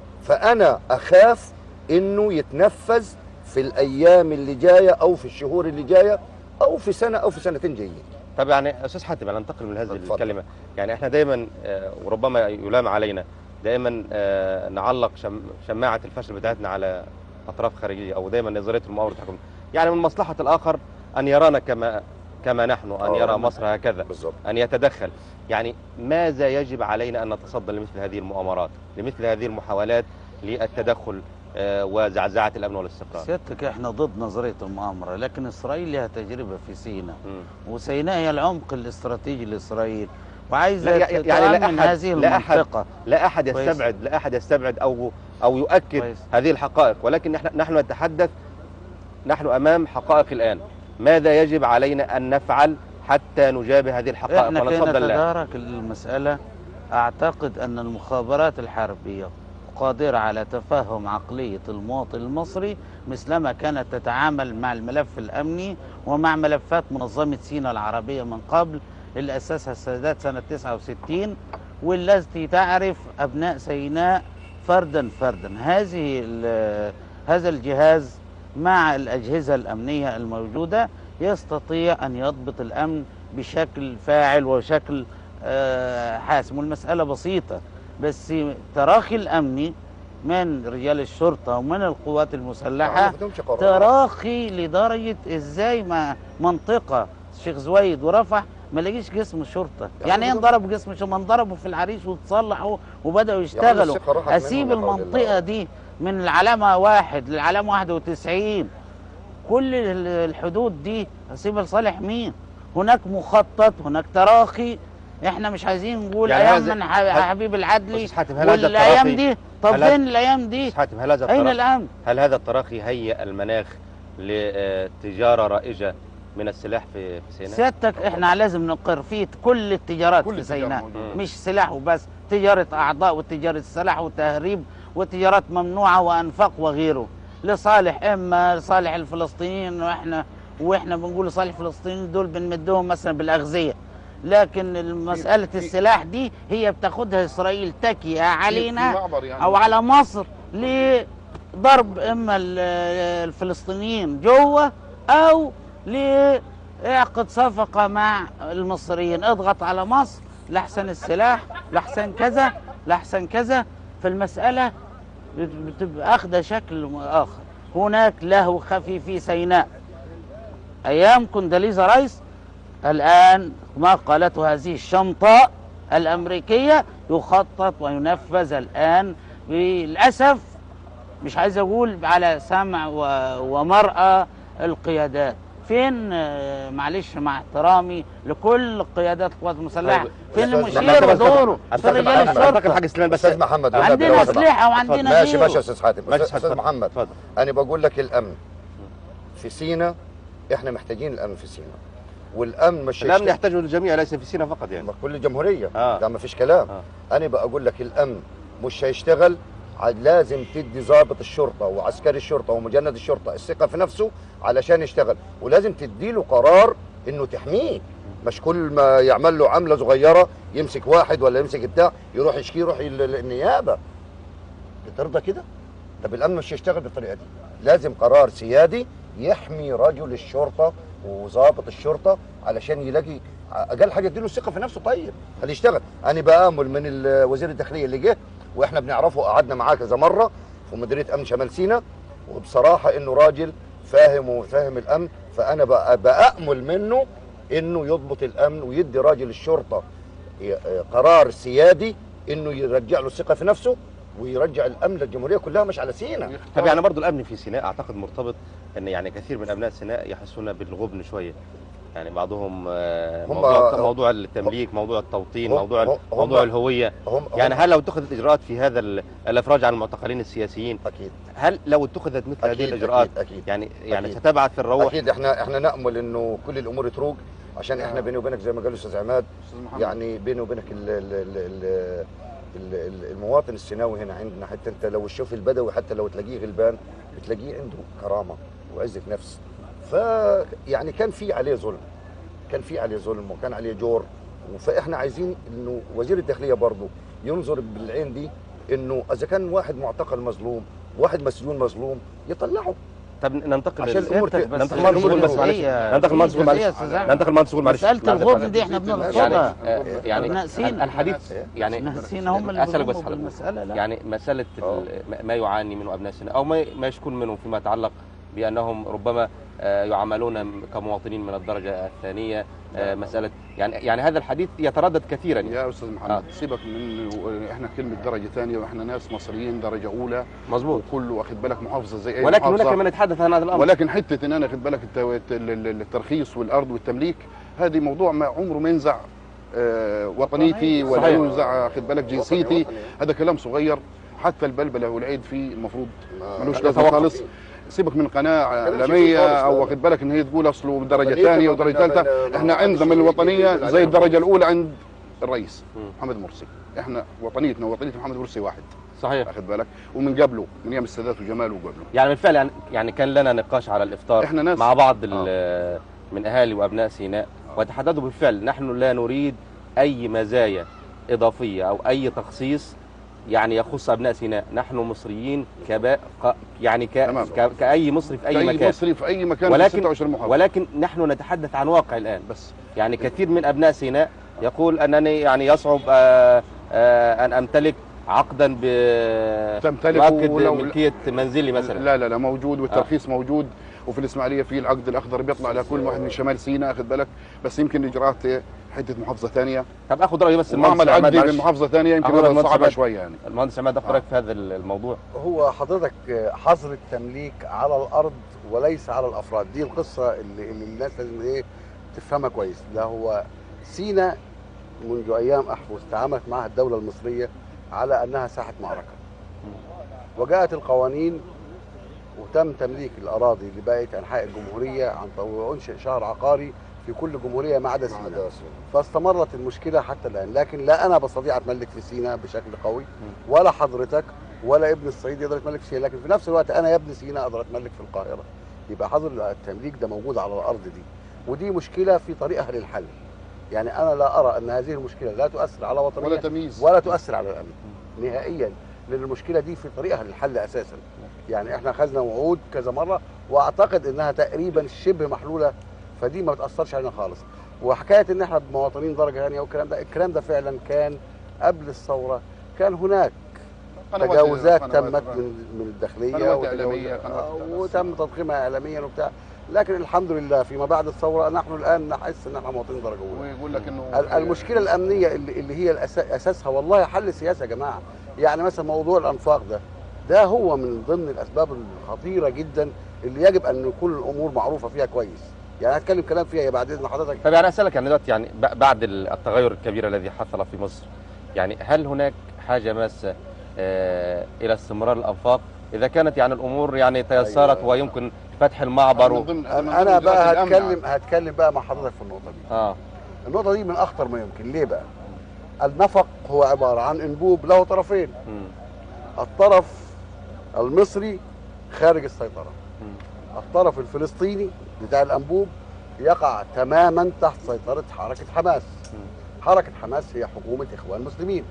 S5: فانا اخاف انه يتنفذ في الايام اللي جايه او في الشهور اللي جايه او في سنه او في سنتين جايين.
S2: طب يعني استاذ حاتم انا انتقل من هذه
S5: اتفضل.
S2: الكلمه، يعني احنا دايما آه، وربما يلام علينا دائما آه، نعلق شم شماعه الفشل بتاعتنا على اطراف خارجيه او دايما نظريه المؤامره تحكم، يعني من مصلحه الاخر ان يرانا كما كما نحن، ان
S5: آه.
S2: يرى مصر هكذا،
S5: بالظبط.
S2: ان يتدخل. يعني ماذا يجب علينا ان نتصدى لمثل هذه المؤامرات، لمثل هذه المحاولات للتدخل آه، وزعزعه الامن والاستقرار؟
S6: سيادتك احنا ضد نظريه المؤامره، لكن اسرائيل لها تجربه في سيناء،
S2: مم.
S6: وسيناء هي العمق الاستراتيجي لاسرائيل، وعايزه
S2: لا يعني لا
S6: تتأمن
S2: أحد
S6: هذه
S2: لا أحد
S6: المنطقه.
S2: لا أحد
S6: كويس.
S2: يستبعد لا أحد يستبعد أو أو يؤكد
S6: كويس.
S2: هذه الحقائق، ولكن نحن نحن نتحدث، نحن أمام حقائق الآن. ماذا يجب علينا أن نفعل حتى نجابه هذه الحقائق
S6: احنا كي
S2: ونصد الله؟
S6: نتدارك المسألة، أعتقد أن المخابرات الحربية قادرة على تفهم عقلية المواطن المصري مثلما كانت تتعامل مع الملف الأمني ومع ملفات منظمة سيناء العربية من قبل اللي أسسها السادات سنة تسعة وستين، والتي تعرف أبناء سيناء فردا فردا. هذه هذا الجهاز مع الأجهزة الأمنية الموجودة يستطيع أن يضبط الأمن بشكل فاعل وشكل حاسم. والمسألة بسيطة، بس تراخي الأمني من رجال الشرطة ومن القوات المسلحة تراخي لدرجة إزاي ما منطقة الشيخ زويد ورفح ما لقيش جسم شرطة. يعني ايه انضرب جسم شرطة؟ ما انضربوا في العريش وتصلحوا وبدأوا يشتغلوا. أسيب المنطقة دي من العلامة واحد للعلامة واحد وتسعين، كل الحدود دي أسيبها لصالح مين؟ هناك مخطط، هناك تراخي. احنا مش عايزين نقول يعني ايام من حبيب العدلي والايام دي. طب فين الايام دي؟
S2: حاتم، هل هذا
S6: اين الامن؟
S2: هل هذا التراخي هيئ المناخ لتجاره رائجه من السلاح في سيناء؟
S6: سيادتك احنا لازم نقر فيه كل التجارات كل في سيناء، مش سلاح وبس، تجاره اعضاء وتجاره سلاح وتهريب وتجارات ممنوعه وانفاق وغيره، لصالح اما لصالح الفلسطينيين، واحنا واحنا بنقول لصالح الفلسطينيين دول بنمدهم مثلا بالاغذيه، لكن مسألة السلاح دي هي بتاخدها إسرائيل تكية علينا أو على مصر لضرب إما الفلسطينيين جوه أو لإعقد صفقة مع المصريين، اضغط على مصر لحسن السلاح لحسن كذا لحسن كذا. فالمسألة بتبقى أخذ شكل آخر. هناك لهو خفي في سيناء أيام كونداليزا رايس، الآن ما قالته هذه الشنطة الأمريكية يخطط وينفذ الآن للأسف. مش عايز أقول على سمع ومرأة القيادات. فين معلش مع احترامي لكل قيادات القوات المسلحة، فين المشير ودوره؟ فين رجال الشرطة؟
S2: حاجة سليمان بس.
S5: أستاذ محمد
S6: عندنا أسلحة وعندنا غيره.
S5: ماشي ماشي يا أستاذ حاتم. أستاذ محمد فضل. أنا بقول لك الأمن في سيناء، إحنا محتاجين الأمن في سيناء، والامن مش
S2: الامن يحتاجه الجميع ليس في سيناء فقط، يعني
S5: كل الجمهوريه.
S2: آه.
S5: ده ما فيش كلام. آه. انا بقول لك الامن مش هيشتغل، لازم تدي ضابط الشرطه وعسكري الشرطه ومجند الشرطه الثقه في نفسه علشان يشتغل، ولازم تدي له قرار انه تحميه، مش كل ما يعمل له عمله صغيره يمسك واحد ولا يمسك بتاع يروح يشكيه يروح النيابه. بترضى كده؟ طب الامن مش هيشتغل بالطريقه دي، لازم قرار سيادي يحمي رجل الشرطه وضابط الشرطه علشان يلاقي اقل حاجه يديله الثقه في نفسه. طيب خليه يشتغل. انا بامل من وزير الداخليه اللي جه واحنا بنعرفه، قعدنا معاه كذا مره في مديريه امن شمال سيناء، وبصراحه انه راجل فاهم وفاهم الامن، فانا بامل منه انه يضبط الامن ويدي راجل الشرطه قرار سيادي انه يرجع له الثقه في نفسه ويرجع الامن للجمهوريه كلها مش على سيناء.
S2: طب يعني برضه الامن في سيناء اعتقد مرتبط ان يعني كثير من ابناء سيناء يحسون بالغبن شويه، يعني بعضهم موضوع موضوع التمليك، موضوع التوطين، موضوع موضوع الهويه. هم يعني هل لو اتخذت اجراءات في هذا الافراج عن المعتقلين السياسيين،
S5: اكيد
S2: هل لو اتخذت مثل هذه الاجراءات
S5: أكيد أكيد
S2: يعني يعني
S5: أكيد
S2: ستبعث في الروح؟
S5: اكيد. احنا احنا نامل انه كل الامور تروق، عشان احنا بيني وبينك زي ما قال الاستاذ عماد، يعني بيني وبينك ال ال ال المواطن السيناوي هنا عندنا، حتى انت لو تشوف البدوي حتى لو تلاقيه غلبان بتلاقيه عنده كرامه وعزه نفس. ف يعني كان في عليه ظلم، كان في عليه ظلم وكان عليه جور، فاحنا عايزين انه وزير الداخليه برضه ينظر بالعين دي، انه اذا كان واحد معتقل مظلوم، واحد مسجون مظلوم، يطلعه.
S2: طب ننتقل
S5: عشان الامور
S2: ننتقل للمهندس بس معلش ننتقل للمهندس معلش ننتقل للمهندس معلش
S6: مساله الغبن دي احنا بنرفضها
S2: يعني يعني الحديث يعني
S6: ناسينا هم اللي بيقوموا بالمساله. لا
S2: يعني مساله ما يعاني منه ابناء سيناء او ما ما يشكون منه فيما يتعلق بانهم ربما يعاملون كمواطنين من الدرجه الثانيه، مساله يعني يعني هذا الحديث يتردد كثيرا يعني.
S3: يا استاذ محمد آه. سيبك من احنا كلمه درجه ثانيه، واحنا ناس مصريين درجه اولى
S2: مظبوط،
S3: وكله واخد بالك محافظه زي اي
S2: ولكن
S3: محافظه،
S2: هناك من يتحدث عن هذا الامر.
S3: ولكن حته ان انا واخد بالك الترخيص والارض والتمليك هذه موضوع ما عمره ما ينزع آه، وطنيتي ولا
S2: صحيح.
S3: ينزع خد بالك جنسيتي،
S5: وطني.
S3: هذا كلام صغير. حتى البلبله والعيد فيه المفروض
S5: ما-
S3: ملوش
S5: ما
S3: لازمه
S2: يتوقف.
S3: خالص. سيبك من قناه
S5: كلام
S3: اعلاميه
S5: شيء خالص،
S3: او
S5: لا.
S3: واخد بالك ان هي تقول اصله درجه
S5: وطنية
S3: ثانيه
S5: ما
S3: ودرجه
S5: قلنا
S3: ثالثه.
S5: بين-
S3: احنا
S5: ما
S3: عندنا من
S5: حدش
S3: الوطنيه
S5: يقول
S3: زي
S5: عليها
S3: الدرجه
S5: خالص.
S3: الاولى عند الرئيس
S2: مم.
S3: محمد مرسي. احنا وطنيتنا ووطنيه محمد مرسي واحد،
S2: صحيح.
S3: واخد بالك، ومن قبله من ايام السادات وجمال وقبله.
S2: يعني بالفعل يعني يعني كان لنا نقاش على الافطار
S3: إحنا ناس-
S2: مع بعض ال- من اهالي وابناء سيناء، وتحددوا بالفعل نحن لا نريد اي مزايا اضافيه او اي تخصيص يعني يخص ابناء سيناء. نحن مصريين كبا ق- يعني ك...
S3: تمام.
S2: ك... كاي مصري في اي
S3: اي
S2: مكان،
S3: مصري في اي مكان في
S2: ولكن
S3: ستة وعشرين محافظه.
S2: ولكن نحن نتحدث عن واقع الان.
S3: بس
S2: يعني كثير من ابناء سيناء يقول انني يعني يصعب آه، آه، ان امتلك عقدا ب
S3: تمتلك
S2: يؤكد
S3: ولو-
S2: ملكيه منزلي مثلا.
S3: لا لا لا موجود، والترخيص آه. موجود. وفي الاسماعيليه في العقد الاخضر بيطلع لكل واحد من شمال سيناء، اخذ بالك، بس يمكن اجراءات حته محافظه ثانيه.
S2: طب اخذ رايي بس
S3: ومعمل
S2: المهندس عماد،
S3: عقدي
S2: معلش.
S3: من محافظه ثانيه، يمكن
S2: أخذ
S3: هذا
S2: المهندس
S3: صعبه
S2: عماد.
S3: شويه يعني.
S2: المهندس عماد اخذ
S3: آه.
S2: رايك في هذا الموضوع.
S4: هو حضرتك حظر التمليك على الارض وليس على الافراد، دي القصه اللي, اللي الناس لازم ايه تفهمها كويس. لا، هو سيناء منذ ايام احفظ تعاملت معها الدوله المصريه على انها ساحه معركه، وجاءت القوانين وتم تمليك الاراضي لبقيه انحاء الجمهوريه عن طريق وانشئ شهر عقاري في كل جمهوريه ما عدا سيناء، فاستمرت المشكله حتى الان. لكن لا انا بستطيع اتملك في سيناء بشكل قوي، ولا حضرتك ولا ابن الصعيد يقدر يتملك في سيناء، لكن في نفس الوقت انا يا ابن سيناء اقدر اتملك في القاهره. يبقى حظر التمليك ده موجود على الارض دي، ودي مشكله في طريقها للحل. يعني انا لا ارى ان هذه المشكله لا تؤثر على وطنيه
S3: ولا تمييز
S4: ولا تؤثر على الامن نهائيا، لان المشكله دي في طريقها للحل اساسا. يعني احنا اخذنا وعود كذا مره، واعتقد انها تقريبا شبه محلوله، فدي ما بتاثرش علينا خالص. وحكايه ان احنا مواطنين درجه ثانيه والكلام ده، الكلام ده فعلا كان قبل الثوره، كان هناك
S3: قنوات-
S4: تجاوزات
S3: قنوات-
S4: تمت من من الداخليه
S3: قنوات
S4: وتجاوز-
S3: إعلامية، قنوات-
S4: آه، وتم تضخيمها اعلاميا وبتاع. لكن الحمد لله فيما بعد الثوره نحن الان نحس ان احنا مواطنين درجه اولى.
S3: ويقول لك انه
S4: ال- المشكله الامنيه اللي, اللي هي الأسا- اساسها والله حل سياسه يا جماعه. يعني مثلا موضوع الانفاق ده ده هو من ضمن الاسباب الخطيره جدا اللي يجب ان يكون الامور معروفه فيها كويس. يعني هتكلم كلام فيها بعد اذن حضرتك.
S2: طب يعني اسالك يعني دلوقتي يعني ب- بعد التغير الكبير الذي حصل في مصر، يعني هل هناك حاجه ماسه آه الى استمرار الانفاق اذا كانت يعني الامور يعني تيسرت
S4: أيوة.
S2: ويمكن فتح المعبر
S3: من
S2: و...
S3: ضمن- من ضمن
S4: انا بقى
S3: إجراءات الأمن
S4: هتكلم
S3: يعني.
S4: هتكلم بقى مع حضرتك في النقطه دي.
S2: اه
S4: النقطه دي من اخطر ما يمكن. ليه بقى؟ النفق هو عباره عن انبوب له طرفين،
S2: مم.
S4: الطرف المصري خارج السيطره،
S2: مم.
S4: الطرف الفلسطيني بتاع الانبوب يقع تماما تحت سيطره حركه حماس. حركه حماس هي حكومه اخوان مسلمين.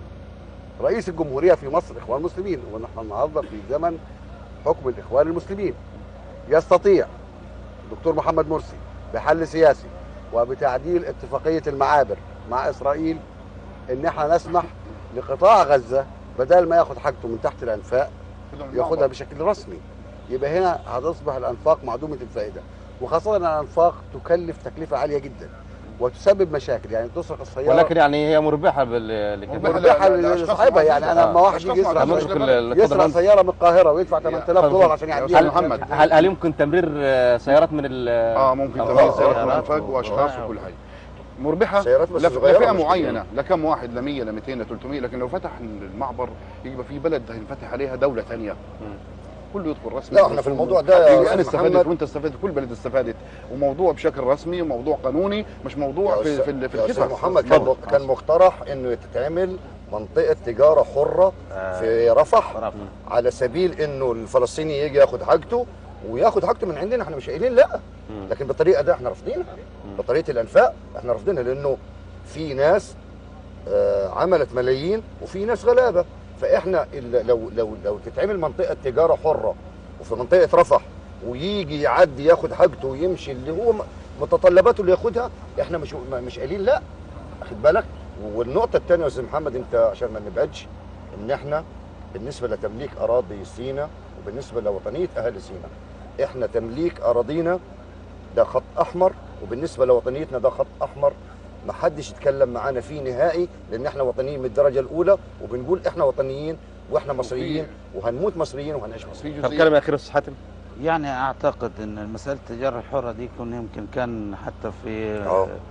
S4: رئيس الجمهوريه في مصر اخوان مسلمين، ونحن النهارده في زمن حكم الاخوان المسلمين. يستطيع الدكتور محمد مرسي بحل سياسي وبتعديل اتفاقيه المعابر مع اسرائيل ان احنا نسمح لقطاع غزه بدل ما ياخد حاجته من تحت الانفاق ياخدها بشكل رسمي. يبقى هنا هتصبح الانفاق معدومه الفائده، وخاصه ان الانفاق تكلف تكلفه عاليه جدا وتسبب مشاكل. يعني تسرق السياره
S2: ولكن يعني هي مربحه بال
S3: مربحة
S2: لكن-
S4: مربحة
S3: لا- لا-
S4: لصاحبها. يعني انا
S2: آه.
S4: لما واحد
S3: أشخاص
S4: يجي
S3: معينة.
S4: يسرق
S2: نترك ال- القدر
S4: يسرق
S2: المهندس.
S4: سياره من القاهره ويدفع ثمانية آلاف دولار عشان
S3: يا
S4: يعديها.
S3: أستاذ محمد.
S2: هل هل يمكن تمرير آه، سيارات من ال
S3: اه ممكن
S2: آه،
S3: تمام
S2: آه،
S3: سيارات
S2: آه،
S3: وانفاق واشخاص
S6: آه.
S3: وكل حاجه مربحه
S5: سيارات بس
S3: لف-
S5: صغيرة
S3: لفئه
S5: مش
S3: معينه، لكم واحد ل مية ل مئتين ل ثلاثمية، لكن لو فتح المعبر يبقى في بلد هينفتح عليها دوله ثانيه كله يدخل رسمي.
S5: لا احنا في الموضوع ده يا
S3: يعني
S5: أستاذ
S3: انا استفدت
S5: محمد.
S3: وانت استفدت، كل بلد استفادت، وموضوع بشكل رسمي وموضوع قانوني، مش موضوع
S5: يا
S3: في
S5: أستاذ-
S3: في, ال- في
S5: يا أستاذ
S3: الكتاب.
S5: محمد كان
S3: اتفضل.
S5: كان مقترح انه تتعمل منطقه تجاره حره في رفح
S6: رفح.
S5: على سبيل انه الفلسطيني يجي ياخد حاجته وياخد حاجته من عندنا. احنا مش قايلين لا، لكن بالطريقه ده احنا رافضينها. بطريقه الانفاق احنا رافضينها، لانه في ناس آه، عملت ملايين وفي ناس غلابه. فاحنا ال- لو لو لو تتعمل منطقه تجاره حره وفي منطقه رفح ويجي يعدي ياخد حاجته ويمشي اللي هو م- متطلباته اللي ياخدها، احنا مش مش قايلين لا، واخد بالك. والنقطه الثانيه يا استاذ محمد، انت عشان ما نبعدش، ان احنا بالنسبه لتمليك اراضي سيناء وبالنسبه لوطنيه اهالي سيناء، احنا تمليك اراضينا ده خط احمر، وبالنسبه لوطنيتنا ده خط احمر ما حدش يتكلم معانا فيه نهائي، لان احنا وطنيين من الدرجه الاولى، وبنقول احنا وطنيين واحنا مصريين وهنموت مصريين وهنعيش مصريين.
S3: في
S2: طب كلمه اخيره استاذ حاتم.
S6: يعني اعتقد ان مساله التجاره الحره دي يكون يمكن كان حتى في
S5: آه.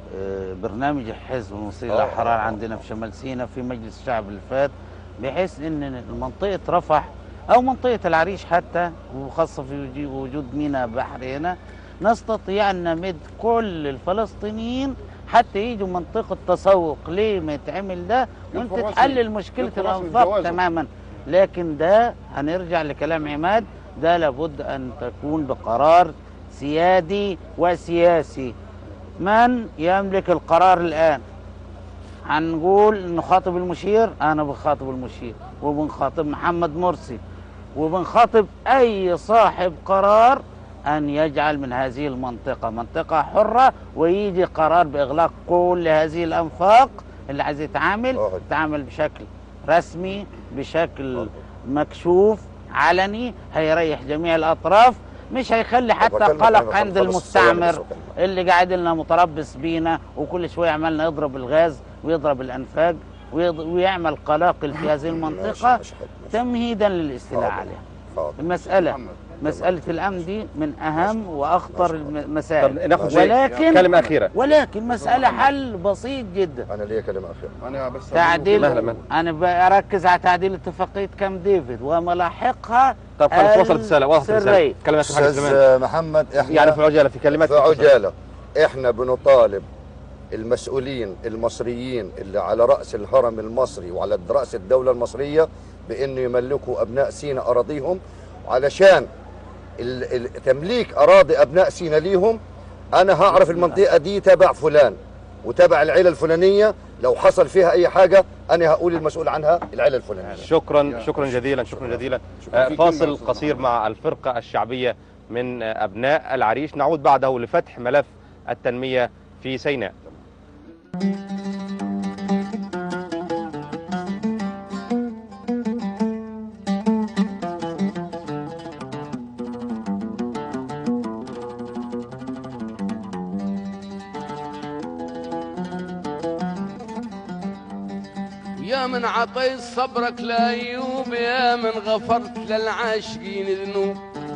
S6: آه، برنامج الحزب المصري
S5: آه،
S6: للأحرار
S5: آه،
S6: عندنا في شمال سيناء في مجلس الشعب اللي فات، بحيث ان منطقه رفح او منطقه العريش حتى، وخاصه في وجي- وجود ميناء بحر هنا، نستطيع ان نمد كل الفلسطينيين حتى يجوا منطقه تسوق. ليه ما يتعمل ده وانت
S3: ينفع
S6: تحلل
S3: رسمي.
S6: مشكله
S3: ينفع رسمي
S6: الانفاق
S3: بجوازه.
S6: تماما. لكن ده هنرجع لكلام عماد، ده لابد ان تكون بقرار سيادي وسياسي. من يملك القرار الان؟ هنقول نخاطب المشير، انا بخاطب المشير وبنخاطب محمد مرسي وبنخاطب اي صاحب قرار ان يجعل من هذه المنطقه منطقه حره، ويجي قرار باغلاق كل هذه الانفاق اللي عايز يتعامل
S5: آه.
S6: يتعامل بشكل رسمي، بشكل مكشوف علني، هيريح جميع الاطراف، مش هيخلي حتى
S5: بكلمك
S6: قلق
S5: أنا
S6: عند
S5: خلص الصيانة
S6: المستعمر
S5: بس وكلمك.
S6: اللي قاعد لنا متربص بينا، وكل شويه عمالنا يضرب الغاز ويضرب الانفاق ويض- ويعمل قلاقل في هذه المنطقه
S5: ماشي، ماشي، ماشي.
S6: تمهيدا للاستيلاء
S5: حاضر.
S6: عليها.
S5: حاضر.
S6: المساله
S3: محمد.
S6: مساله الامن دي من اهم واخطر
S5: ماشي.
S2: طب
S6: المسائل،
S2: ناخد شيء-
S6: ولكن
S2: كلمه اخيره.
S6: ولكن مساله حل بسيط جدا.
S5: انا ليا كلمه اخيره.
S3: انا بس
S6: تعديل،
S2: مهلا، مهلا.
S6: انا بركز على تعديل اتفاقيه كام ديفيد وملاحقها
S2: طب خلاص وصلت الرساله، وصلت الرساله.
S6: السرية.
S2: كلمه اخيره حاج سليمان.
S5: استاذ محمد، احنا
S2: يعني في عجاله في كلمات
S5: في عجاله احنا بنطالب المسؤولين المصريين اللي على راس الهرم المصري وعلى راس الدوله المصريه بانه يملكوا ابناء سيناء اراضيهم، علشان ال- ال- تمليك اراضي ابناء سيناء ليهم. انا هعرف المنطقه دي تبع فلان وتبع العيله الفلانيه، لو حصل فيها اي حاجه انا هقول المسؤول عنها العيله الفلانيه.
S2: شكرا شكرا جزيلا شكرا جزيلا.
S3: شكراً.
S2: آه،
S3: في
S2: فاصل
S3: كلمة أستاذ
S2: قصير مع الفرقة الشعبية من آه، أبناء العريش، نعود بعده لفتح ملف التنمية في سيناء.
S1: يا من عطيت صبرك لأيوب، يا من غفرت للعاشقين ذنوب،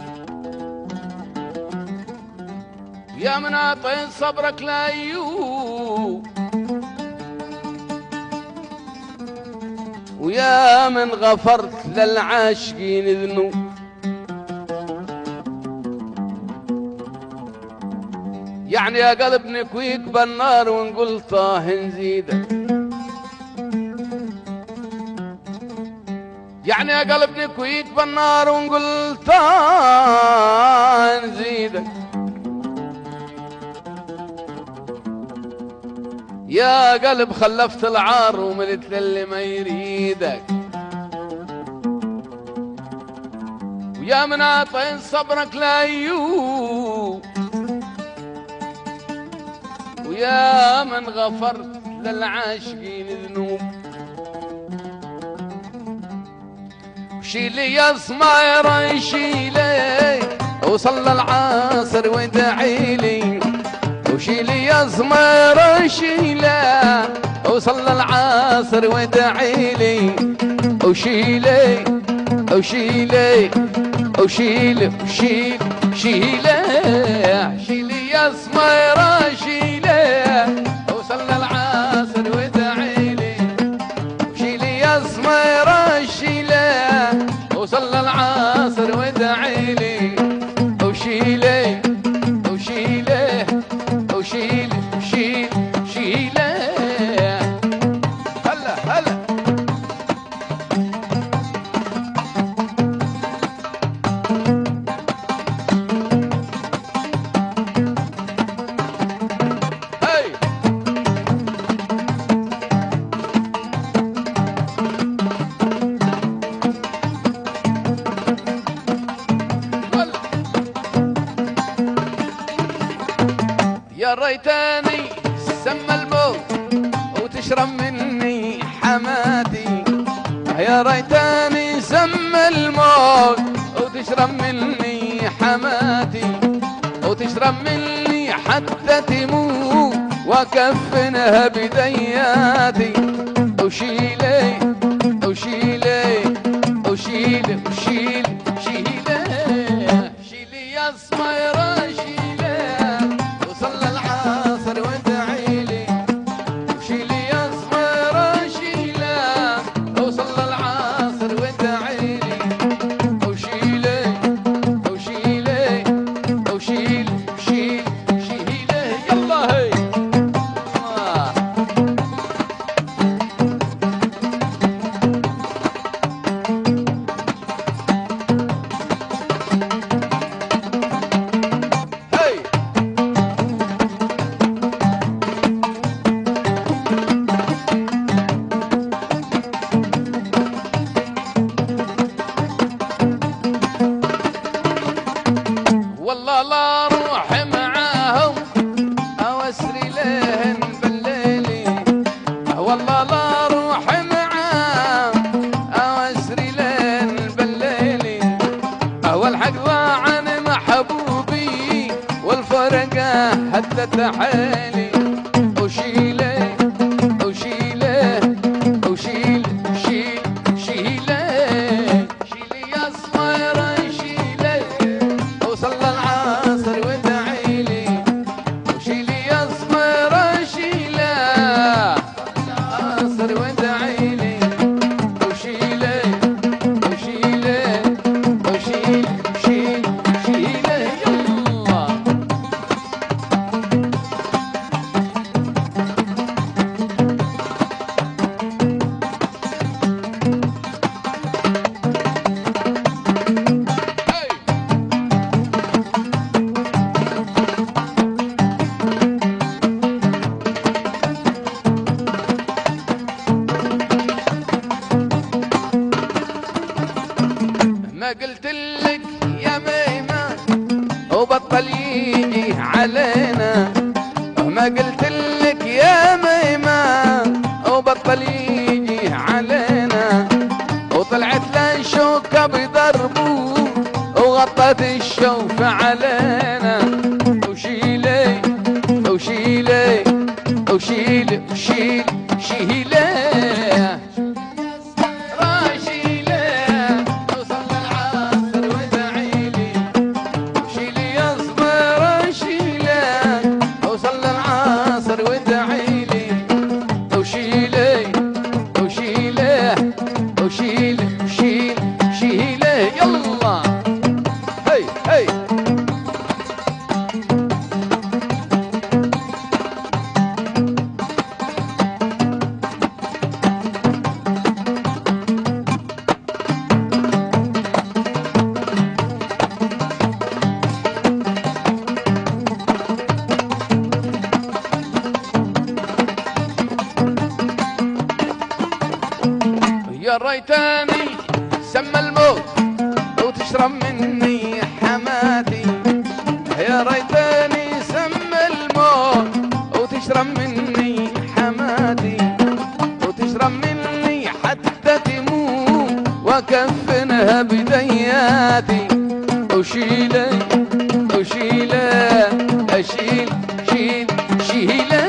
S1: يا من عطيت صبرك لأيوب، ويا من غفرت للعاشقين ذنوب. يعني يا قلب نكويك بالنار ونقول طاه نزيدك، يعني يا قلب نكويك بالنار ونقول طاه نزيدك. يا قلب خلفت العار وملت للي ما يريدك، ويا من عطين صبرك لأيوب، ويا من غفرت للعاشقين ذنوب. شيلي يا سميرة شيلي وصلى العصر وادعيلي، وشيلي يا سميرة شيلي وصلى العصر وادعيلي، وشيلي وشيلي وشيلي وشيلي شيلي شيلي يا سميرة شيلي وصلى العصر وادعيلي، وشيلي يا سميرة شيلي وصلى العصر وادعيلي، وشيلي وشيلي وشيلي شيلي شيلي. هلا هلا هي هلا. يا ريتني سما الموت وتشرب مني حماتي، يا ريتني سما الموت وتشرب مني حماتي، وتشرب مني حتى تموت وكفنها بدياتي، وشيلي وشيلي وشيلي وشيلي شيلي شيلي يا سميرة شيلي وصلى العصر وادعيلي، هدت حالي وشيله وشيله وشيل شيل شيله شيلي يا صغيره شيله وصلى العصر وادعيلي وشيلي يا صغيره شيله العصر وادعيلي وشيله وشيله وشيل شيل شيله يلا ما قلت لك يا ميمة وبطل يجي علينا ما قلت لك يا ميمة وبطل يجي علينا وطلعت له شوكة بضربه وغطت الشوف علينا وشيلي وشيلي وشيلي وشيل شيلي وشيل شيل شيله يلا هي هي يا ريتني سما الموت وتشرب مني حماتي يا ريتني سما الموت وتشرب مني حماتي وتشرب مني حتى تموت وكفنها بدياتي وشيله وشيله اشيل شيل شيله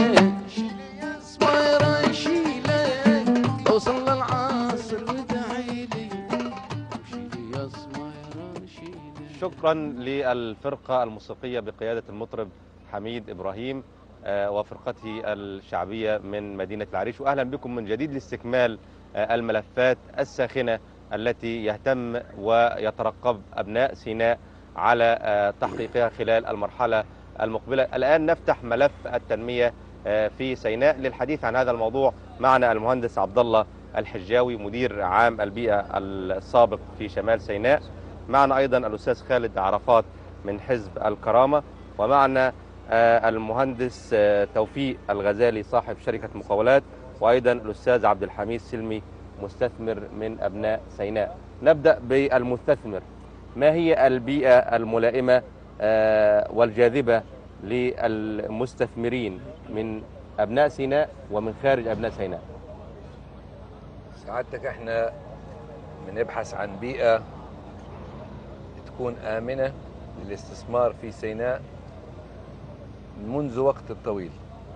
S2: شكرا للفرقة الموسيقية بقيادة المطرب حميد إبراهيم آه، وفرقته الشعبية من مدينة العريش، وأهلا بكم من جديد لاستكمال آه، الملفات الساخنة التي يهتم ويترقب أبناء سيناء على آه، تحقيقها خلال المرحلة المقبلة. الآن نفتح ملف التنمية آه، في سيناء. للحديث عن هذا الموضوع معنا المهندس عبد الله الحجاوي مدير عام البيئة السابق في شمال سيناء، معنا أيضا الأستاذ خالد عرفات من حزب الكرامة، ومعنا المهندس توفيق الغزالي صاحب شركة مقاولات، وأيضا الأستاذ عبد الحميد سلمي مستثمر من أبناء سيناء. نبدأ بالمستثمر. ما هي البيئة الملائمة والجاذبة للمستثمرين من أبناء سيناء ومن خارج أبناء سيناء؟
S7: سعادتك احنا بنبحث عن بيئة تكون آمنة للاستثمار في سيناء منذ وقت طويل،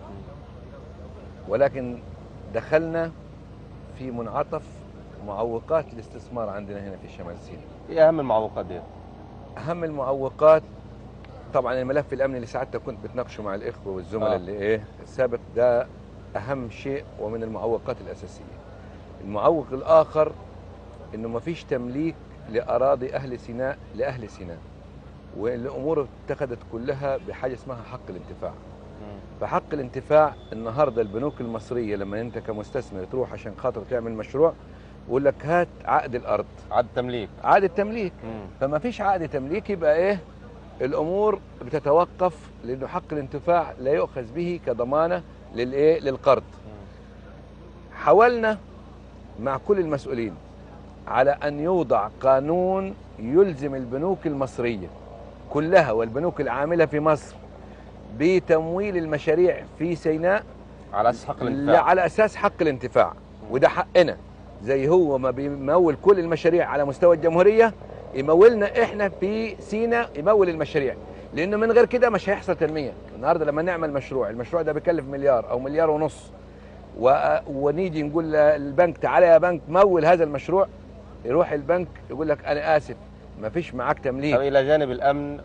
S7: ولكن دخلنا في منعطف معوقات الاستثمار عندنا هنا في شمال سيناء.
S2: ايه أهم المعوقات دي؟
S7: أهم المعوقات طبعا الملف الأمني اللي سعادتك كنت بتناقشه مع الإخوة والزملاء آه. اللي إيه السابق، ده أهم شيء ومن المعوقات الأساسية. المعوق الآخر إنه ما فيش تمليك لأراضي أهل سيناء لأهل سيناء، والأمور اتخذت كلها بحاجة اسمها حق الانتفاع. فحق الانتفاع النهاردة البنوك المصرية لما أنت كمستثمر تروح عشان خاطر تعمل مشروع يقول لك هات عقد الأرض،
S2: عقد تمليك،
S7: عقد التمليك. مم. فما فيش عقد تمليك، يبقى إيه الأمور بتتوقف، لأنه حق الانتفاع لا يؤخذ به كضمانة للإيه للقرض. حاولنا مع كل المسؤولين على أن يوضع قانون يلزم البنوك المصرية كلها والبنوك العاملة في مصر بتمويل المشاريع في سيناء
S2: على أساس حق الانتفاع.
S7: على أساس حق الانتفاع، وده حقنا. زي هو ما بيمول كل المشاريع على مستوى الجمهورية، يمولنا إحنا في سيناء يمول المشاريع. لانه من غير كده مش هيحصل تنميه. النهارده لما نعمل مشروع، المشروع ده بيكلف مليار او مليار ونص، و... ونيجي نقول للبنك تعالى يا بنك مول هذا المشروع، يروح البنك يقول لك انا اسف ما فيش معاك تمليك.
S2: طب الى جانب الامن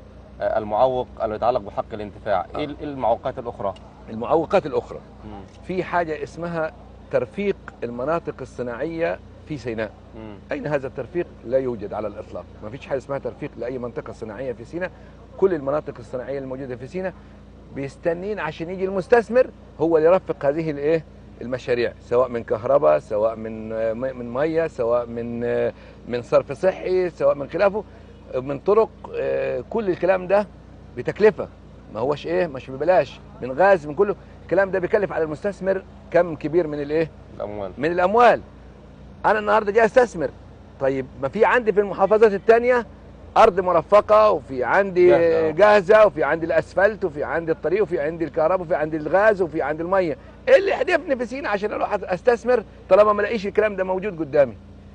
S2: والمعوق اللي يتعلق بحق الانتفاع، ايه آه. المعوقات الاخرى؟
S7: المعوقات الاخرى
S2: مم.
S7: في حاجه اسمها ترفيق المناطق الصناعيه في سيناء.
S2: مم.
S7: اين هذا الترفيق؟ لا يوجد على الاطلاق، ما فيش حاجه اسمها ترفيق لاي منطقه صناعيه في سيناء. كل المناطق الصناعيه الموجوده في سيناء بيستنين عشان يجي المستثمر هو اللي يرفق هذه الايه المشاريع، سواء من كهرباء، سواء من من ميه، سواء من من صرف صحي، سواء من خلافه من طرق. كل الكلام ده بتكلفه، ما هوش ايه مش ببلاش، من غاز، من كله. الكلام ده بيكلف على المستثمر كم كبير من الايه
S2: الاموال
S7: من الاموال. انا النهارده جاي استثمر، طيب ما في عندي في المحافظات الثانيه ارض مرفقه، وفي عندي جاهزه، وفي عندي الاسفلت، وفي عندي الطريق، وفي عندي الكهرباء، وفي عندي الغاز، وفي عندي الميه. ايه اللي يحدفني في سينا عشان اروح استثمر طالما ما الاقيش الكلام ده موجود قدامي؟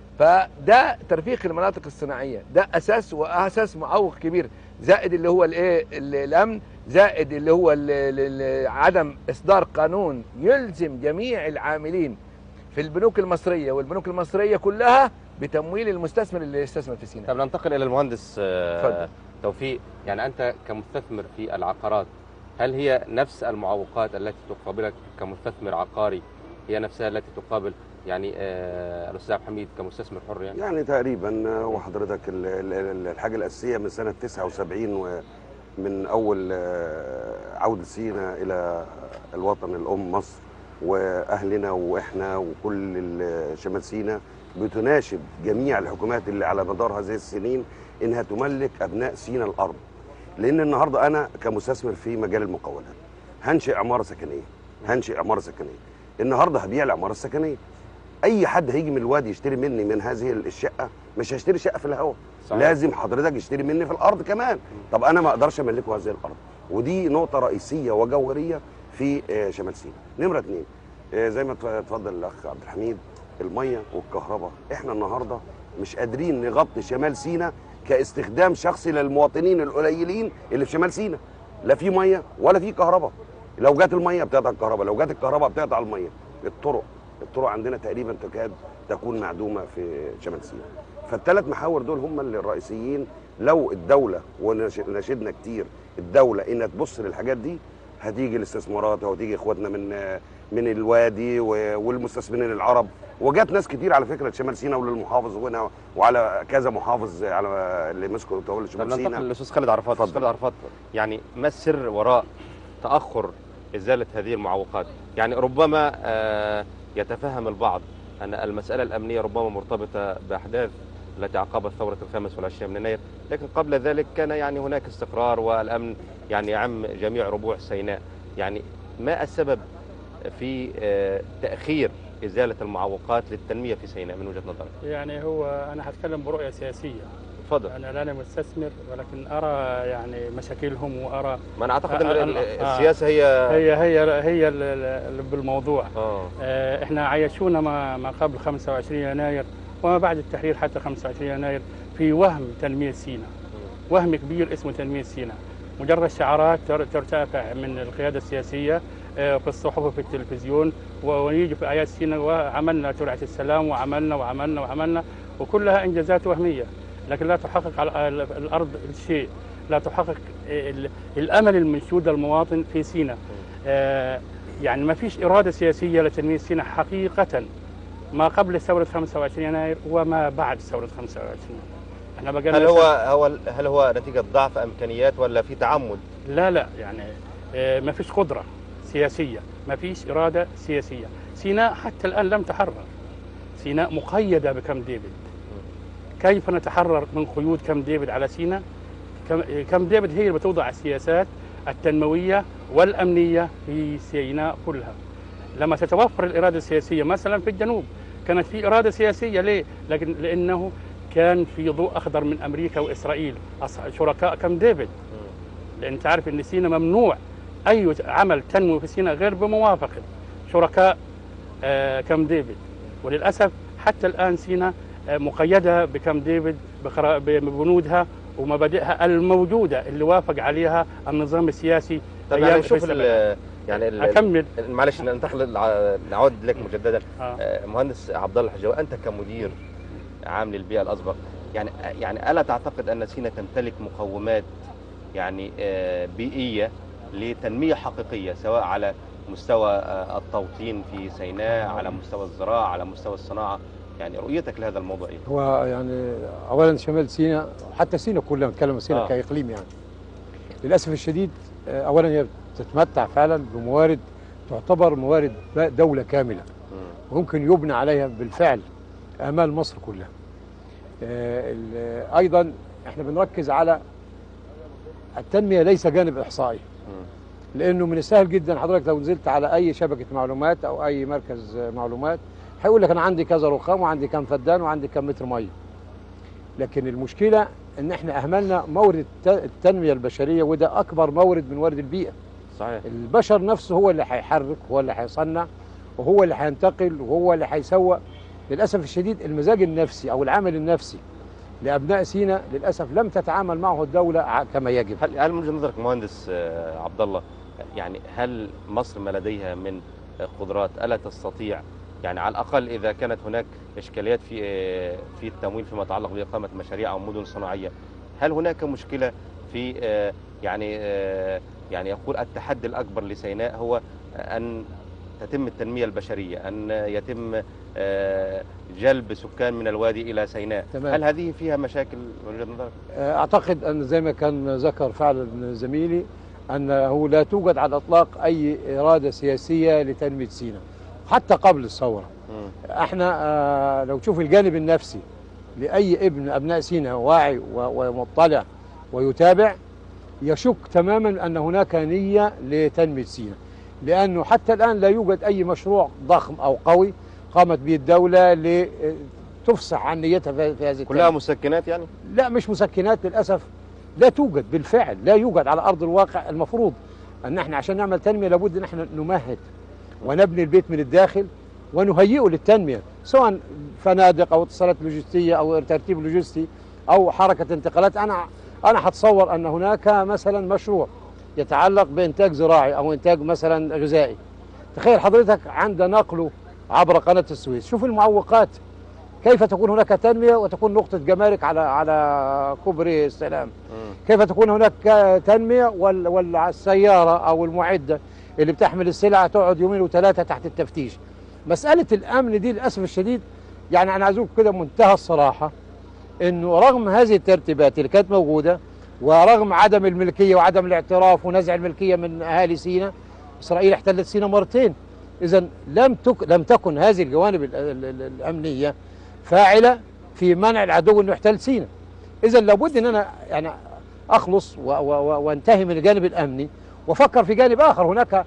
S7: فده ترفيق المناطق الصناعيه، ده اساس واساس معوق كبير، زائد اللي هو الايه الامن، زائد اللي هو اللي عدم اصدار قانون يلزم جميع العاملين في البنوك المصريه والبنوك المصريه كلها بتمويل المستثمر اللي يستثمر في سيناء.
S2: طب ننتقل الى المهندس
S7: اتفضل.
S2: توفيق، يعني انت كمستثمر في العقارات، هل هي نفس المعوقات التي تقابلك كمستثمر عقاري هي نفسها التي تقابل يعني آه الاستاذ عبد الحميد كمستثمر حر؟ يعني
S8: يعني تقريبا. وحضرتك الحاجه الاساسيه من سنه تسعة وسبعين ومن اول عوده سيناء الى الوطن الام مصر واهلنا واحنا وكل شمال سيناء بتناشد جميع الحكومات اللي على مدار هذه السنين انها تملك ابناء سيناء الارض. لان النهارده انا كمستثمر في مجال المقاولات هنشئ عماره سكنيه، هنشئ عماره سكنيه النهارده هبيع العماره السكنيه. اي حد هيجي من الوادي يشتري مني من هذه الشقه مش هيشتري شقه في الهواء، لازم حضرتك يشتري مني في الارض كمان. طب انا ما اقدرش املكه هذه الارض، ودي نقطه رئيسيه وجوهريه في شمال سيناء. نمره اثنين، زي ما اتفضل الاخ عبد الحميد، الميه والكهرباء. احنا النهارده مش قادرين نغطي شمال سيناء كاستخدام شخصي للمواطنين القليلين اللي في شمال سيناء. لا في ميه ولا في كهرباء. لو جت الميه بتقطع الكهرباء، لو جت الكهرباء بتقطع الميه. الطرق الطرق عندنا تقريبا تكاد تكون معدومه في شمال سيناء. فالثلاث محاور دول هم اللي الرئيسيين. لو الدوله، وناشدنا كتير الدوله انها تبص للحاجات دي، هتيجي الاستثمارات وهتيجي اخواتنا من من الوادي والمستثمرين العرب. وجات ناس كتير على فكره شمال سيناء وللمحافظ هنا وعلى كذا محافظ على اللي مسكوا تولي شمال سيناء.
S2: ننتقل للاستاذ خالد عرفات. استاذ خالد عرفات، يعني ما السر وراء تاخر ازاله هذه المعوقات؟ يعني ربما آه يتفهم البعض ان المساله الامنيه ربما مرتبطه باحداث التي عقبت ثوره الخامس والعشرين من يناير، لكن قبل ذلك كان يعني هناك استقرار والامن يعني يعم جميع ربوع سيناء. يعني ما السبب في تاخير ازاله المعوقات للتنميه في سيناء من وجهه نظرك؟
S9: يعني هو انا هتكلم برؤيه سياسيه.
S2: اتفضل.
S9: انا لا انا مستثمر، ولكن ارى يعني مشاكلهم وارى.
S2: ما انا اعتقد ان السياسه هي
S9: هي هي هي اللي بالموضوع. اه احنا عايشونا ما ما قبل خمسة وعشرين يناير وما بعد التحرير حتى خمسة وعشرين يناير في وهم تنميه سيناء، وهم كبير اسمه تنميه سيناء. مجرد شعارات ترتفع من القياده السياسيه في الصحف وفي التلفزيون، ونيجي في ايات سيناء وعملنا ترعه السلام وعملنا وعملنا وعملنا، وكلها انجازات وهميه، لكن لا تحقق على الارض شيء، لا تحقق الامل المنشود للمواطن في سيناء. يعني ما فيش اراده سياسيه لتنميه سيناء حقيقه، ما قبل ثوره خمسة وعشرين يناير وما بعد ثوره خمسة وعشرين.
S2: احنا بقى هل هو هو هل هو نتيجه ضعف امكانيات ولا في تعمد؟
S9: لا لا يعني ما فيش قدره سياسيه، ما فيش اراده سياسيه. سيناء حتى الان لم تحرر. سيناء مقيده بكامب ديفيد. كيف نتحرر من قيود كامب ديفيد على سيناء؟ كامب ديفيد هي اللي بتوضع السياسات التنمويه والامنيه في سيناء كلها. لما تتوفر الاراده السياسيه مثلا في الجنوب، كانت في اراده سياسيه ليه؟ لكن لانه كان في ضوء اخضر من امريكا واسرائيل شركاء كامب ديفيد. لان انت عارف ان سيناء ممنوع اي عمل تنموي في سيناء غير بموافقه شركاء كامب ديفيد. وللاسف حتى الان سيناء مقيده بكامب ديفيد ببنودها ومبادئها الموجوده اللي وافق عليها النظام السياسي.
S2: طب يعني نشوف ال يعني ال
S9: اكمل
S2: معلش ننتقل نعود لك مجددا. آه. مهندس عبد الله الحجاوي، انت كمدير عام للبيئه الاسبق، يعني يعني الا تعتقد ان سيناء تمتلك مقومات يعني بيئيه لتنميه حقيقيه، سواء على مستوى التوطين في سيناء، على مستوى الزراعه، على مستوى الصناعه؟ يعني رؤيتك لهذا الموضوع ايه؟
S10: هو يعني اولا شمال سيناء، حتى سيناء كلها، نتكلم سيناء
S2: آه.
S10: كاقليم، يعني للاسف الشديد اولا هي تتمتع فعلا بموارد تعتبر موارد دوله كامله، وممكن يبنى عليها بالفعل امال مصر كلها. ايضا احنا بنركز على التنميه ليس جانب احصائي، لانه من السهل جدا حضرتك لو نزلت على اي شبكه معلومات او اي مركز معلومات هيقول لك انا عندي كذا رخام وعندي كم فدان وعندي كم متر ميه. لكن المشكله ان احنا اهملنا مورد التنميه البشريه، وده اكبر مورد من موارد البيئه.
S2: صحيح.
S10: البشر نفسه هو اللي هيحرك، هو اللي هيصنع، وهو اللي هينتقل، وهو اللي هيسوق. للاسف الشديد المزاج النفسي او العامل النفسي لابناء سيناء للاسف لم تتعامل معه الدوله كما يجب.
S2: هل هل من وجهه نظرك مهندس عبد الله، يعني هل مصر ما لديها من قدرات الا تستطيع، يعني على الاقل اذا كانت هناك اشكاليات في في التمويل فيما يتعلق باقامه مشاريع او مدن صناعيه، هل هناك مشكله في يعني يعني يقول التحدي الاكبر لسيناء هو ان تتم التنميه البشريه، ان يتم جلب سكان من الوادي الى سيناء؟ تمام. هل هذه فيها مشاكل من وجهه نظرك؟
S10: اعتقد ان زي ما كان ذكر فعلا زميلي انه لا توجد على الاطلاق اي اراده سياسيه لتنميه سيناء حتى قبل الثوره. م. احنا لو تشوف الجانب النفسي لاي ابن ابناء سيناء واعي ومطلع ويتابع يشك تماما ان هناك نيه لتنميه سيناء، لانه حتى الان لا يوجد اي مشروع ضخم او قوي قامت به الدوله لتفصح عن نيتها في هذه التنمية.
S2: كلها مسكنات يعني؟
S10: لا مش مسكنات للاسف، لا توجد بالفعل، لا يوجد على ارض الواقع. المفروض ان احنا عشان نعمل تنميه لابد ان احنا نمهد ونبني البيت من الداخل ونهيئه للتنميه، سواء فنادق او اتصالات لوجستيه او ترتيب لوجستي او حركه انتقالات. انا انا هتصور ان هناك مثلا مشروع يتعلق بانتاج زراعي او انتاج مثلا غذائي، تخيل حضرتك عند نقله عبر قناه السويس، شوف المعوقات، كيف تكون هناك تنميه وتكون نقطه جمارك على على كوبري السلام، كيف تكون هناك تنميه والسياره او المعده اللي بتحمل السلع تقعد يومين وثلاثه تحت التفتيش. مساله الامن دي للاسف الشديد، يعني انا عايز اقول كده منتهى الصراحه انه رغم هذه الترتيبات اللي كانت موجوده ورغم عدم الملكيه وعدم الاعتراف ونزع الملكيه من اهالي سيناء، اسرائيل احتلت سيناء مرتين. اذا لم تك لم تكن هذه الجوانب الامنيه فاعله في منع العدو انه يحتل سيناء. اذا لابد ان انا يعني اخلص وانتهي من الجانب الامني وافكر في جانب اخر. هناك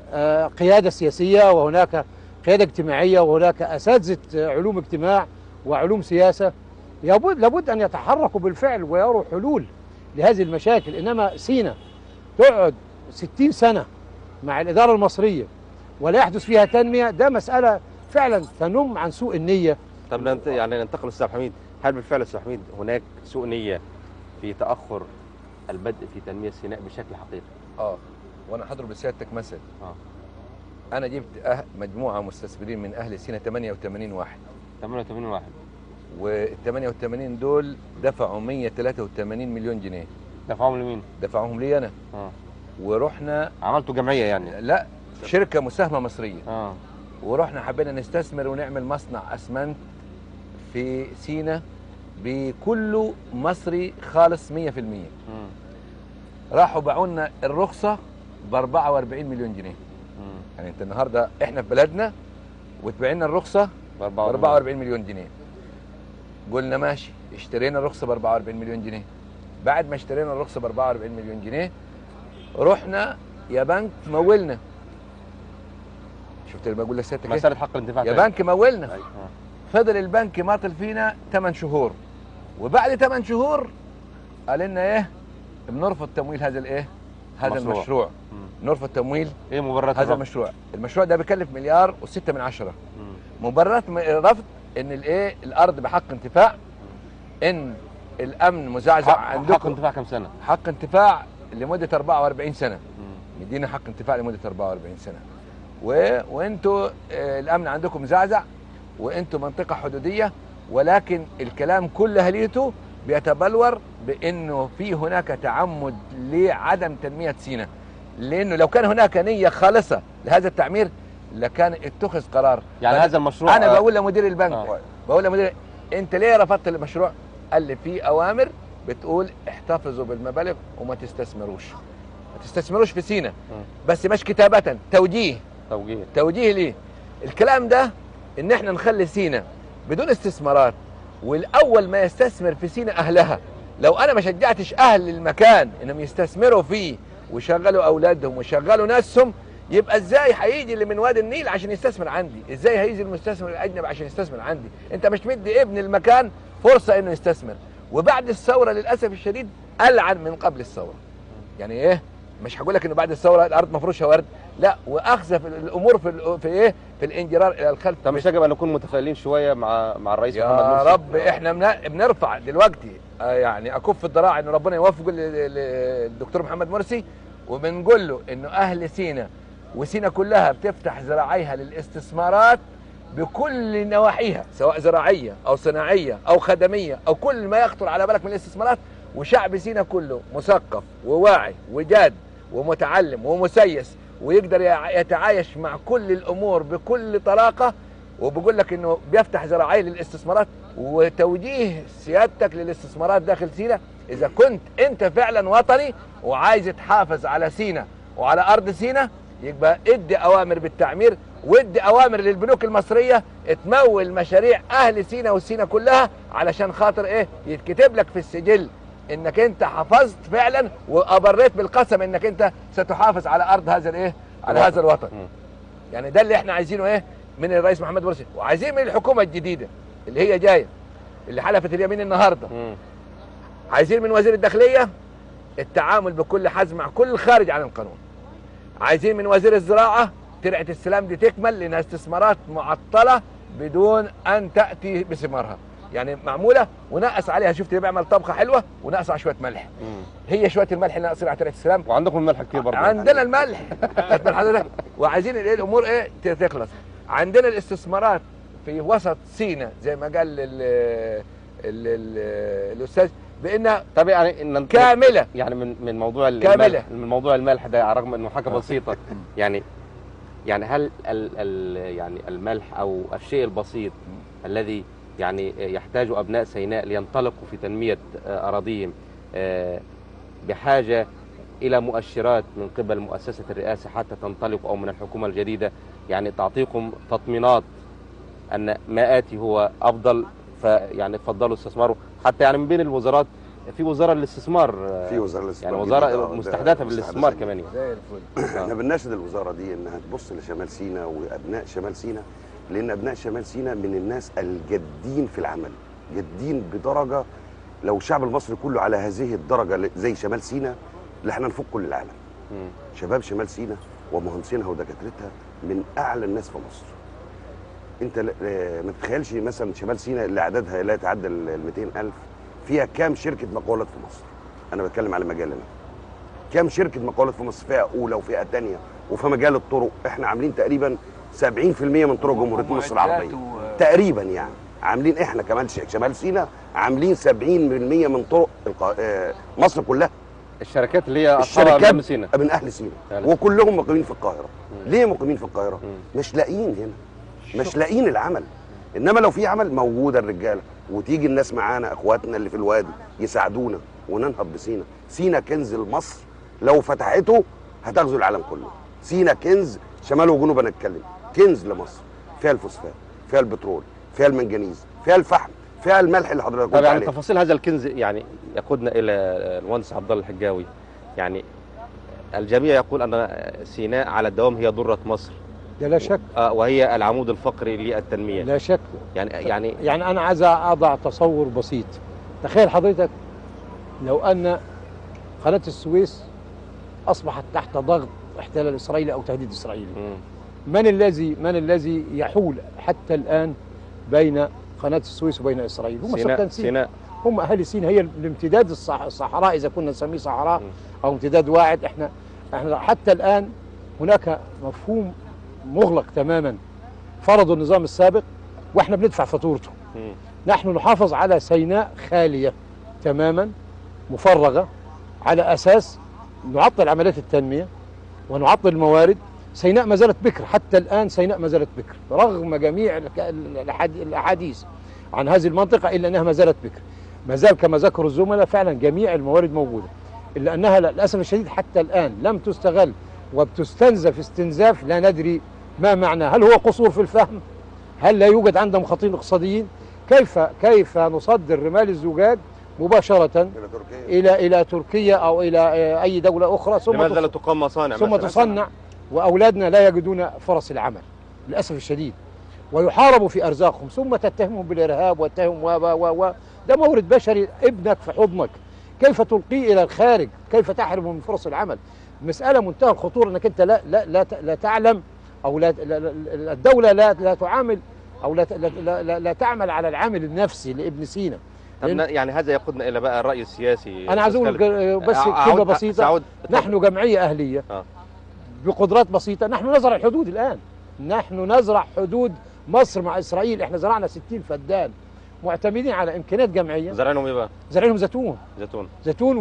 S10: قياده سياسيه وهناك قياده اجتماعيه وهناك اساتذه علوم اجتماع وعلوم سياسه، لابد لابد ان يتحركوا بالفعل ويروا حلول لهذه المشاكل. انما سيناء تقعد ستين سنه مع الاداره المصريه ولا يحدث فيها تنميه، ده مساله فعلا تنم عن سوء النيه.
S2: طب يعني ننتقل للاستاذ حميد، هل بالفعل استاذ حميد هناك سوء نيه في تاخر البدء في تنميه سيناء بشكل حقيقي؟
S7: اه وانا هضرب لسيادتك مثل. اه انا جبت أه مجموعه مستثمرين من اهل سيناء ثمانية وثمانين واحد
S2: ثمانية وثمانين واحد،
S7: وال ثمانية وثمانين دول دفعوا مية وثلاثة وثمانين مليون جنيه.
S2: دفعوهم لمين؟
S7: دفعوهم لي انا. اه ورحنا
S2: عملتوا جمعيه يعني؟
S7: لا، شركه مساهمه مصريه.
S2: اه
S7: ورحنا حبينا نستثمر ونعمل مصنع اسمنت في سيناء بكله مصري خالص مية في المية. م. راحوا باعوا لنا الرخصه ب أربعة وأربعين مليون جنيه. م. يعني انت النهارده احنا في بلدنا وتبيع لنا الرخصه ب أربعة وأربعين مليون جنيه. قلنا ماشي، اشترينا الرخصه ب أربعة وأربعين مليون جنيه. بعد ما اشترينا الرخصه ب أربعة وأربعين مليون جنيه رحنا يا بنك مولنا. شفت اللي بقول لسيادتك
S2: مساله حق الانتفاع
S7: يا بنك مولنا. أيوة. فضل البنك ماطل فينا ثمان شهور، وبعد ثمان شهور قال لنا ايه؟ بنرفض تمويل هذا الايه؟ هذا مشروع. المشروع مم. نرفض تمويل
S2: ايه مبررات
S7: هذا المشروع. المشروع ده بيكلف مليار وستة من عشرة. مبررات رفض ان الايه؟ الارض بحق انتفاع، ان الامن مزعزع
S2: حق
S7: عندكم.
S2: حق انتفاع كم سنه؟
S7: حق انتفاع لمده أربعة وأربعين سنه. مدينا حق انتفاع لمده أربعة وأربعين سنه. و... وانتوا آه الامن عندكم مزعزع، وانتوا منطقه حدوديه، ولكن الكلام كل اهليته بيتبلور بانه في هناك تعمد لعدم تنميه سيناء، لانه لو كان هناك نيه خالصه لهذا التعمير لكان اتخذ قرار.
S2: يعني هذا المشروع
S7: انا بقول لمدير البنك
S2: آه.
S7: بقول لمدير انت ليه رفضت المشروع؟ قال لي في اوامر بتقول احتفظوا بالمبالغ وما تستثمروش، ما تستثمروش في سيناء، بس مش كتابه، توجيه
S2: توجيه
S7: توجيه ليه؟ الكلام ده ان احنا نخلي سيناء بدون استثمارات، والاول ما يستثمر في سيناء اهلها. لو انا ما شجعتش اهل المكان انهم يستثمروا فيه ويشغلوا اولادهم ويشغلوا ناسهم، يبقى ازاي هيجي اللي من وادي النيل عشان يستثمر عندي؟ ازاي هيجي المستثمر الاجنبي عشان يستثمر عندي؟ انت مش مدي ابن المكان فرصه انه يستثمر. وبعد الثوره للاسف الشديد العن من قبل الثوره. يعني ايه؟ مش هقول لك انه بعد الثوره الارض مفروشه ورد، لا، واخذ في الامور في في ايه؟ في الانجرار الى الخلف.
S2: طب مش يجب ان نكون متفائلين شويه مع مع الرئيس محمد
S7: يا
S2: مرسي؟
S7: رب احنا بنرفع دلوقتي آه يعني اكف الذراع ان ربنا يوفق الدكتور محمد مرسي، وبنقول له انه اهل سيناء وسيناء كلها بتفتح ذراعيها للاستثمارات بكل نواحيها، سواء زراعيه او صناعيه او خدميه او كل ما يخطر على بالك من الاستثمارات. وشعب سيناء كله مثقف وواعي وجاد ومتعلم ومسيس ويقدر يتعايش مع كل الامور بكل طلاقه. وبقول لك انه بيفتح ذراعيه للاستثمارات، وتوجيه سيادتك للاستثمارات داخل سيناء. اذا كنت انت فعلا وطني وعايز تحافظ على سيناء وعلى ارض سيناء، يبقى ادي اوامر بالتعمير، وادي اوامر للبنوك المصريه تمول مشاريع اهل سيناء والسيناء كلها، علشان خاطر ايه؟ يتكتب لك في السجل انك انت حافظت فعلا وابريت بالقسم انك انت ستحافظ على ارض هذا الايه؟ على هذا الوطن. يعني ده اللي احنا عايزينه ايه؟ من الرئيس محمد مرسي، وعايزين من الحكومه الجديده اللي هي جايه، اللي حلفت اليمين النهارده. عايزين من وزير الداخليه التعامل بكل حزم مع كل خارج عن القانون. عايزين من وزير الزراعه ترعه السلام دي تكمل، لانها استثمارات معطله بدون ان تاتي بثمارها. يعني معموله ونقص عليها، شفت اللي بيعمل طبخه حلوه ونقص على شويه ملح. مم. هي شويه الملح اللي ناقصين على ترعه السلام.
S2: وعندكم الملح كتير برضه.
S7: عندنا الملح خدت حضرتك. وعايزين الايه الامور ايه تخلص. عندنا الاستثمارات في وسط سيناء زي ما قال ال ال ال الاستاذ بانها
S2: طب يعني
S7: كامله،
S2: يعني من من موضوع
S7: كامله
S2: من موضوع الملح ده، رغم انه حاجه بسيطه يعني يعني هل ال ال يعني الملح او الشيء البسيط الذي يعني يحتاج أبناء سيناء لينطلقوا في تنمية أراضيهم بحاجة إلى مؤشرات من قبل مؤسسة الرئاسة حتى تنطلقوا، أو من الحكومة الجديدة يعني تعطيكم تطمينات أن ما آتي هو أفضل، فيعني تفضلوا استثماروا؟ حتى يعني من بين الوزارات في وزارة للاستثمار،
S8: في وزارة للاستثمار
S2: يعني وزارة مستحدثة بالاستثمار كمان.
S7: زي الفل.
S8: احنا بنناشد الوزارة دي انها تبص لشمال سيناء وابناء شمال سيناء، لان ابناء شمال سيناء من الناس الجادين في العمل، جادين بدرجة لو الشعب المصري كله على هذه الدرجة زي شمال سيناء اللي احنا نفوق كل العالم. م. شباب شمال سيناء ومهندسينها ودكاترتها من اعلى الناس في مصر. انت ما تتخيلش مثلا شمال سيناء اللي عددها لا يتعدى ال مئتين ألف فيها كام شركه مقاولات في مصر؟ انا بتكلم على مجالنا. كام شركه مقاولات في مصر؟ فئه اولى وفئه ثانيه. وفي مجال الطرق احنا عاملين تقريبا سبعين في المئة من طرق جمهوريه مصر العربيه و... تقريبا. يعني عاملين احنا كمان شمال سيناء عاملين سبعين بالمئة من طرق الق... مصر كلها.
S2: الشركات اللي هي
S8: الشركات من سيناء من اهل سيناء وكلهم مقيمين في القاهره. مم. ليه مقيمين في القاهره؟ مم. مش لاقيين هنا، مش لاقيين العمل. انما لو في عمل موجوده الرجاله، وتيجي الناس معانا اخواتنا اللي في الوادي يساعدونا وننهض بسيناء. سيناء كنز لمصر، لو فتحته هتغزو العالم كله. سيناء كنز، شمال وجنوب نتكلم، كنز لمصر. فيها الفوسفات، فيها البترول، فيها المنجنيز، فيها الفحم، فيها الملح اللي حضرتك قلت
S2: عليه.
S8: يعني
S2: تفاصيل هذا الكنز يعني يقودنا الى المهندس عبد الله الحجاوي. يعني الجميع يقول ان سيناء على الدوام هي ضرة مصر.
S10: ده لا شك.
S2: آه وهي العمود الفقري للتنميه.
S10: لا شك.
S2: يعني يعني
S10: يعني انا عايز اضع تصور بسيط. تخيل حضرتك لو ان قناه السويس اصبحت تحت ضغط احتلال اسرائيلي او تهديد اسرائيلي. م. من الذي من الذي يحول حتى الان بين قناه السويس وبين اسرائيل. هم
S2: سيناء
S10: سكان
S2: سيناء
S10: هم اهل سيناء، هي الامتداد الصح الصحراء اذا كنا نسميه صحراء او امتداد واعد. احنا احنا حتى الان هناك مفهوم مغلق تماما فرضه النظام السابق واحنا بندفع فاتورته. نحن نحافظ على سيناء خاليه تماما مفرغه على اساس نعطل عمليات التنميه ونعطل الموارد. سيناء ما زالت بكر حتى الان، سيناء ما زالت بكر رغم جميع الاحاديث عن هذه المنطقه الا انها ما زالت بكر. ما زال كما ذكروا الزملاء فعلا جميع الموارد موجوده، الا انها للاسف الشديد حتى الان لم تستغل وبتستنزف استنزاف لا ندري ما معنى. هل هو قصور في الفهم؟ هل لا يوجد عندهم خطين اقتصاديين؟ كيف كيف نصدر رمال الزجاج مباشرة إلى إلى تركيا أو إلى أي دولة أخرى ثم
S2: لماذا لا تقام مصانع
S10: ثم تصنع وأولادنا لا يجدون فرص العمل للأسف الشديد ويحاربوا في أرزاقهم ثم تتهمهم بالإرهاب وتهم و و و ده مورد بشري ابنك في حضنك، كيف تلقيه إلى الخارج؟ كيف تحرمه من فرص العمل؟ مسألة منتهى الخطورة أنك أنت لا لا لا, لا تعلم أو لا, لا الدولة لا لا تعامل أو لا لا, لا, لا تعمل على العامل النفسي لابن سينا.
S2: يعني هذا يقودنا الى بقى الراي السياسي.
S10: انا عايز اقول بس كلمه بسيطه. نحن جمعيه اهليه آه. بقدرات بسيطه. نحن نزرع الحدود الان، نحن نزرع حدود مصر مع اسرائيل. احنا زرعنا ستين فدان معتمدين على امكانيات جمعيه.
S2: زرعينهم ايه بقى؟
S10: زرعينهم زيتون
S2: زيتون
S10: زيتون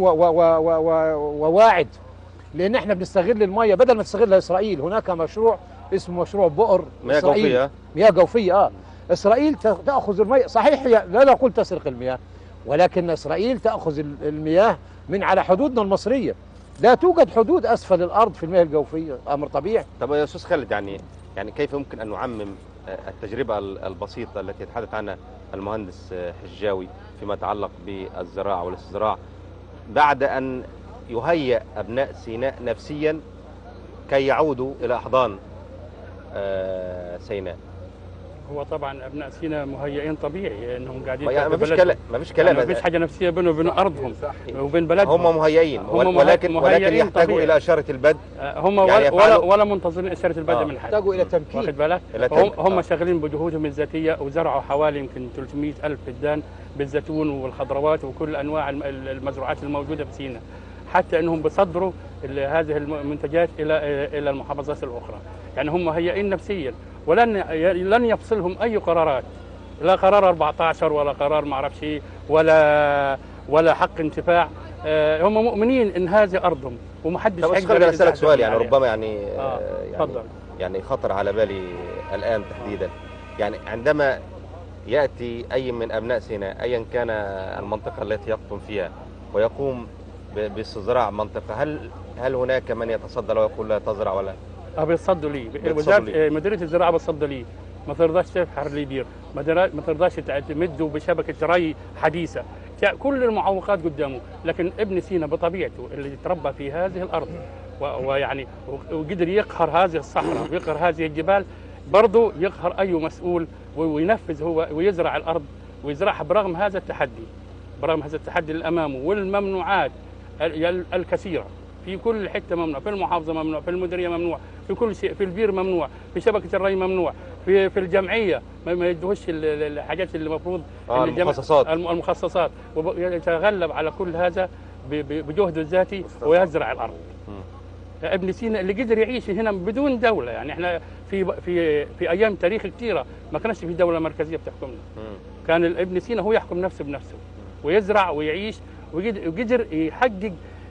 S10: وواعد، لان احنا بنستغل الميه بدل ما تستغلها اسرائيل. هناك مشروع اسمه مشروع بؤر
S2: مياه جوفيه
S10: مياه جوفيه اه اسرائيل تاخذ المياه. صحيح هي لا نقول تسرق المياه، ولكن اسرائيل تاخذ المياه من على حدودنا المصريه. لا توجد حدود اسفل الارض في المياه الجوفيه، امر طبيعي.
S2: طب يا استاذ خالد، يعني يعني كيف يمكن ان نعمم التجربه البسيطه التي يتحدث عنها المهندس حجاوي فيما يتعلق بالزراعه والاستزراع بعد ان يهيئ ابناء سيناء نفسيا كي يعودوا الى احضان سيناء؟
S9: هو طبعا ابناء سيناء مهيئين طبيعي انهم قاعدين
S2: يعني ما فيش كلام ما فيش كلام
S9: ما فيش حاجه نفسيه بينهم وبين ارضهم وبين بلدهم.
S2: هم مهيئين هم ولكن ولكن يحتاجوا الى اشاره البدء.
S9: هم يعني ولا ولا منتظرين اشاره البدء آه. من حد.
S10: يحتاجوا الى تمكين.
S9: واخد بالك؟ هم, هم آه. شغالين بجهودهم الذاتيه وزرعوا حوالي يمكن ثلاثمئة ألف فدان بالزيتون والخضروات وكل انواع المزروعات الموجوده في سيناء، حتى انهم بيصدروا هذه المنتجات الى الى المحافظات الاخرى. يعني هم مهيئين نفسيا ولن لن يفصلهم اي قرارات، لا قرار أربعة عشر ولا قرار ما اعرفش ولا ولا حق انتفاع. هم مؤمنين ان هذه ارضهم ومحدش
S2: هيقدر. خليني اسالك سؤال يعني ربما يعني
S9: آه.
S2: يعني, يعني خطر على بالي الان تحديدا. يعني عندما ياتي اي من ابناء سيناء ايا كان المنطقه التي يقطن فيها ويقوم باستزراع منطقه، هل هل هناك من يتصدى له ويقول لا تزرع ولا؟
S9: اه بيتصدوا لي. وزاره مديريه الزراعه بتصدى لي، ما ترضاش تفحر لي بير، ما ترضاش تمده بشبكه ري حديثه، كل المعوقات قدامه. لكن ابن سينا بطبيعته اللي تربى في هذه الارض ويعني وقدر يقهر هذه الصحراء ويقهر هذه الجبال، برضه يقهر اي مسؤول وينفذ هو ويزرع الارض ويزرعها برغم هذا التحدي، برغم هذا التحدي اللي امامه والممنوعات الكثيره. في كل حته ممنوع، في المحافظه ممنوع، في المديريه ممنوع، في كل شيء، في البير ممنوع، في شبكه الري ممنوع، في في الجمعيه ما يدوش الحاجات اللي المفروض
S2: آه المخصصات
S9: المخصصات ويتغلب على كل هذا بجهده الذاتي ويزرع الارض. ابن سينا اللي قدر يعيش هنا بدون دوله، يعني احنا في في في ايام تاريخ كثيره ما كانش في دوله مركزيه بتحكمنا. كان ابن سينا هو يحكم نفسه بنفسه ويزرع ويعيش وقدر يحقق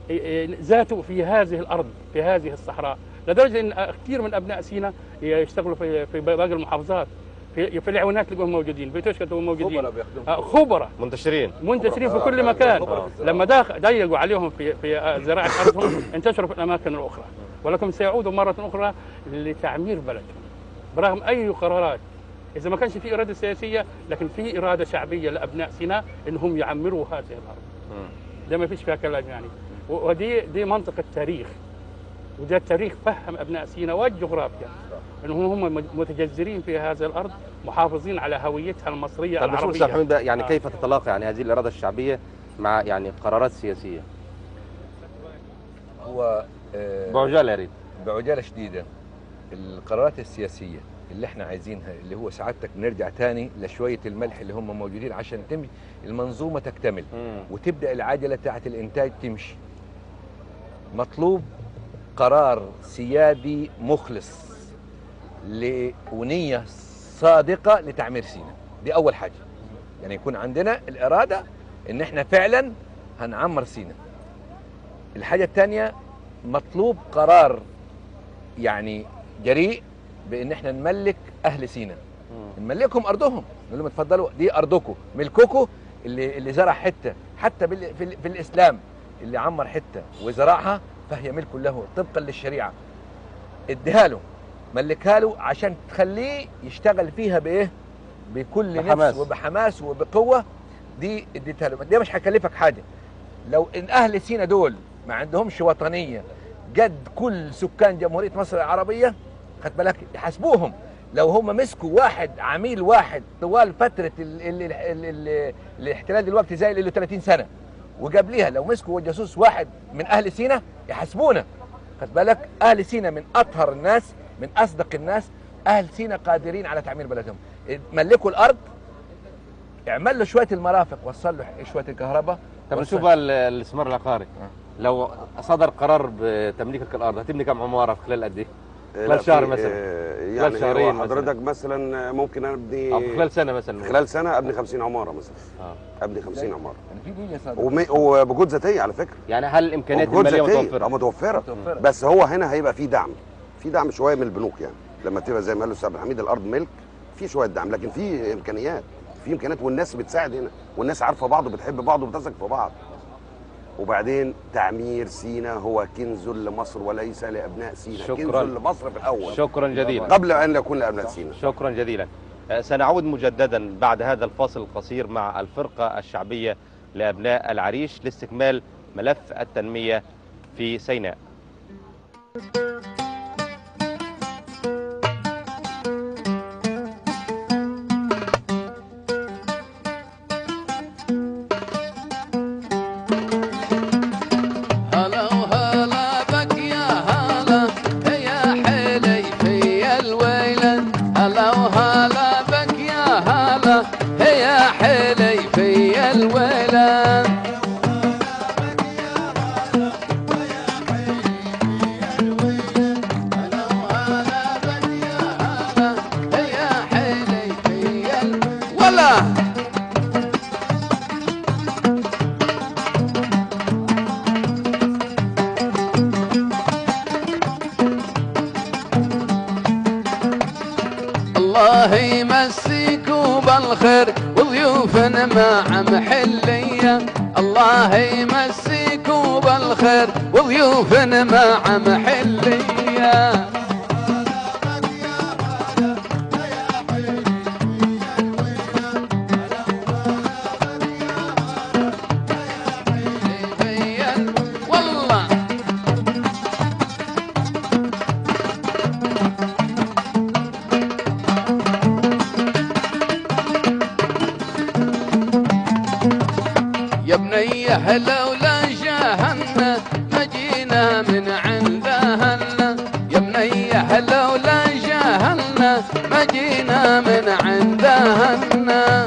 S9: ذاته في هذه الارض في هذه الصحراء، لدرجه ان كثير من ابناء سينا يشتغلوا في في باقي المحافظات، في في العوانات تلقوهم موجودين، في توشكا موجودين، خبراء
S2: منتشرين
S9: منتشرين في كل مكان. آه. لما ضيقوا عليهم في في زراعه ارضهم انتشروا في الاماكن الاخرى، ولكن سيعودوا مره اخرى لتعمير بلدهم برغم اي قرارات. اذا ما كانش في اراده سياسيه لكن في اراده شعبيه لابناء سيناء انهم يعمروا هذه الارض. ده ما فيش فيها كلام يعني. ودي دي منطق التاريخ، وده التاريخ فهم ابناء سيناء والجغرافيا انهم هم متجذرين في هذه الارض، محافظين على هويتها المصريه
S2: طب
S9: العربيه.
S2: طب حميد يعني آه. كيف تتلاقى يعني هذه الاراده الشعبيه مع يعني قرارات سياسيه؟
S7: هو آه
S2: بعجاله يا ريت
S7: بعجاله شديده القرارات السياسيه اللي احنا عايزينها، اللي هو سعادتك نرجع تاني لشويه الملح اللي هم موجودين عشان تمشي المنظومه تكتمل
S2: مم.
S7: وتبدا العجله بتاعت الانتاج تمشي. مطلوب قرار سيادي مخلص ونيه صادقه لتعمير سيناء، دي اول حاجه. يعني يكون عندنا الاراده ان احنا فعلا هنعمر سيناء. الحاجه الثانيه مطلوب قرار يعني جريء بان احنا نملك اهل سيناء، نملكهم ارضهم، نقول لهم اتفضلوا دي ارضكم ملككم. اللي اللي زرع حته حتى في, في الاسلام اللي عمر حته وزرعها فهي ملك له طبقا للشريعه. اديها له، ملكها له عشان تخليه يشتغل فيها بايه؟ بكل
S2: بحماس.
S7: نفس وبحماس وبقوه. دي اديتها له، دي مش هكلفك حاجه. لو ان اهل سيناء دول ما عندهمش وطنيه قد كل سكان جمهوريه مصر العربيه، خد بالك يحاسبوهم. لو هم مسكوا واحد عميل واحد طوال فتره ال ال ال ال ال الاحتلال دلوقتي زي اللي له ثلاثين سنه وقبليها، لو مسكوا جاسوس واحد من اهل سيناء يحاسبونا. خد بالك اهل سيناء من اطهر الناس، من اصدق الناس. اهل سيناء قادرين على تعمير بلدهم. ملكوا الارض، اعمل له شويه المرافق، وصل له شويه الكهرباء.
S2: طب نشوف بقى الاستثمار العقاري. لو صدر قرار بتمليكك الارض هتبني كم عماره في خلال قد ايه؟ خلال شهر مثلا؟
S8: يعني خلال شهرين حضرتك مثلا, مثلا ممكن ابني
S2: او في خلال سنه مثلا؟
S8: خلال سنه ابني خمسين عماره مثلا. اه ابني خمسين عماره
S7: يعني
S8: وبجهود ذاتيه على فكره.
S2: يعني هل الامكانيات الماليه متوفره؟
S8: متوفره متوفره بس هو هنا هيبقى في دعم، في دعم شويه من البنوك. يعني لما تبقى زي ما قال الاستاذ عبد الحميد الارض ملك، في شويه دعم، لكن في امكانيات، في امكانيات والناس بتساعد هنا، والناس عارفه بعض وبتحب بعض وبتثق في بعض. وبعدين تعمير سيناء هو كنز لمصر وليس لابناء سيناء، كنز لمصر في الاول.
S2: شكرا جزيلا.
S8: قبل ان يكون لابناء سيناء.
S2: شكرا جزيلا. سنعود مجددا بعد هذا الفاصل القصير مع الفرقه الشعبيه لابناء العريش لاستكمال ملف التنميه في سيناء.
S1: الله يمسيكوا بالخير وضيوفنا مع محلية، الله يمسيكوا بالخير وضيوفنا مع محلية. لولا جاهنا ما جينا من عند أهلنا، يا بنيه لولا جاهنا ما جينا من عند أهلنا.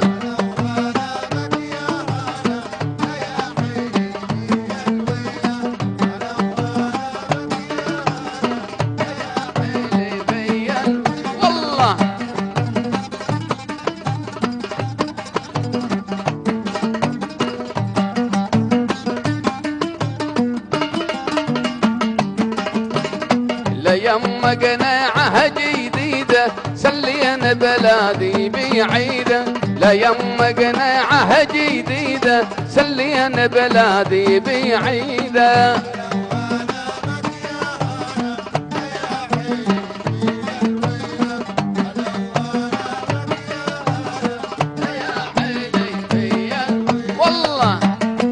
S1: يما قناعة جديدة سلينا بلادي بعيدة، لا يما قناعة جديدة سلينا بلادي بعيدة. والله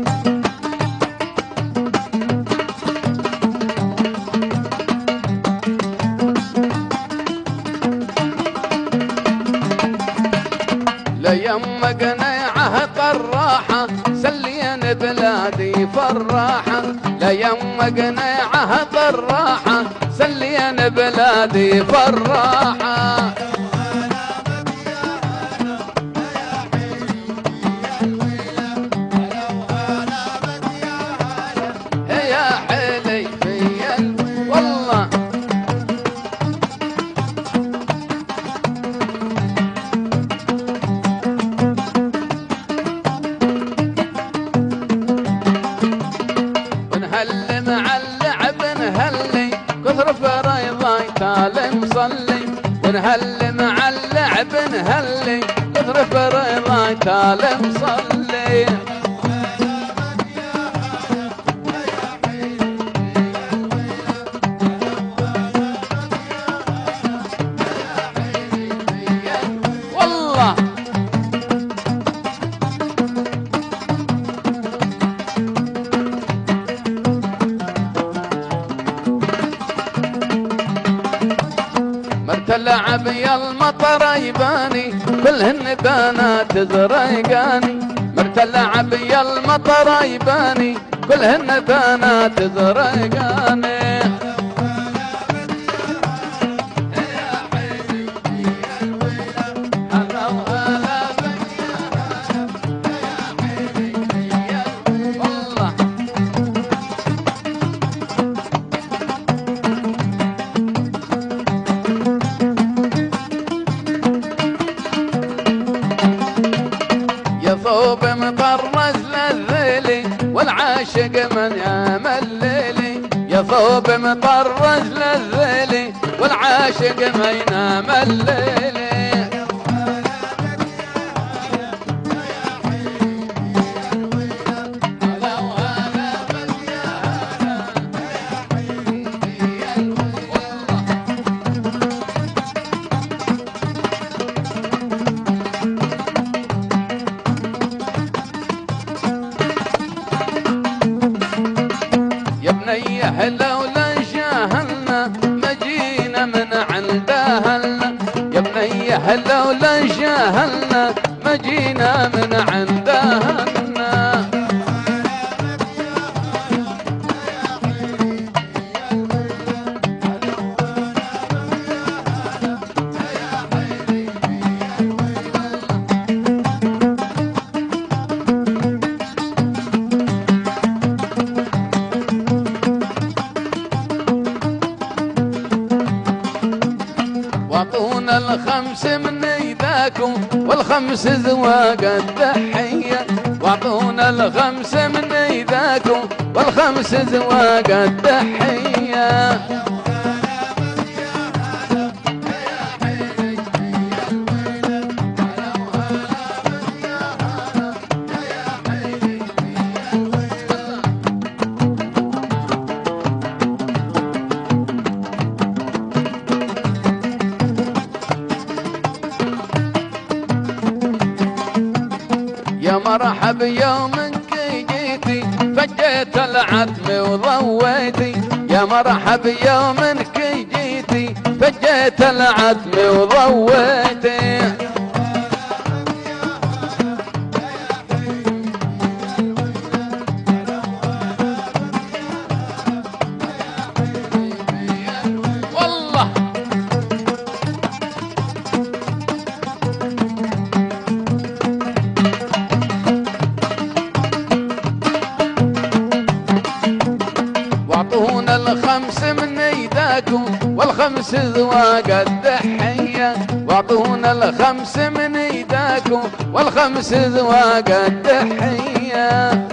S1: يما قناعة طراحة سلينا بلادي فراحة، لا يما قناعة طراحة سلينا بلادي فراحة. نصلي ونهلي مع اللعب نهلي نضرب رضاك المصلي. والله اللعب يا المطر يباني كلهن بنات زريقاني. مرت اللعب يا المطر يباني كلهن بنات زريقاني. ثوب مطرز للذيلي والعاشق من يامل ليلي. يا ثوب مطرز للذيلي والعاشق من يامل ليلي. لولا جاهلنا ما جينا من عند اهلنا. يا بنيه لولا جاهلنا ما جينا من عند اهلنا. واعطونا الخمس من ايداكم والخمس زواج التحية. واعطونا الخمس من ايداكم والخمس زواج التحية. يا مرحب يومك جيتي فجيت العتم وضويتي. يا مرحب يومك جيتي فجيت العتم وضويتي. والله واعطونا الخمس من ايداكم والخمس ذواق التحية. واعطونا الخمس من ايداكم والخمس ذواق التحية.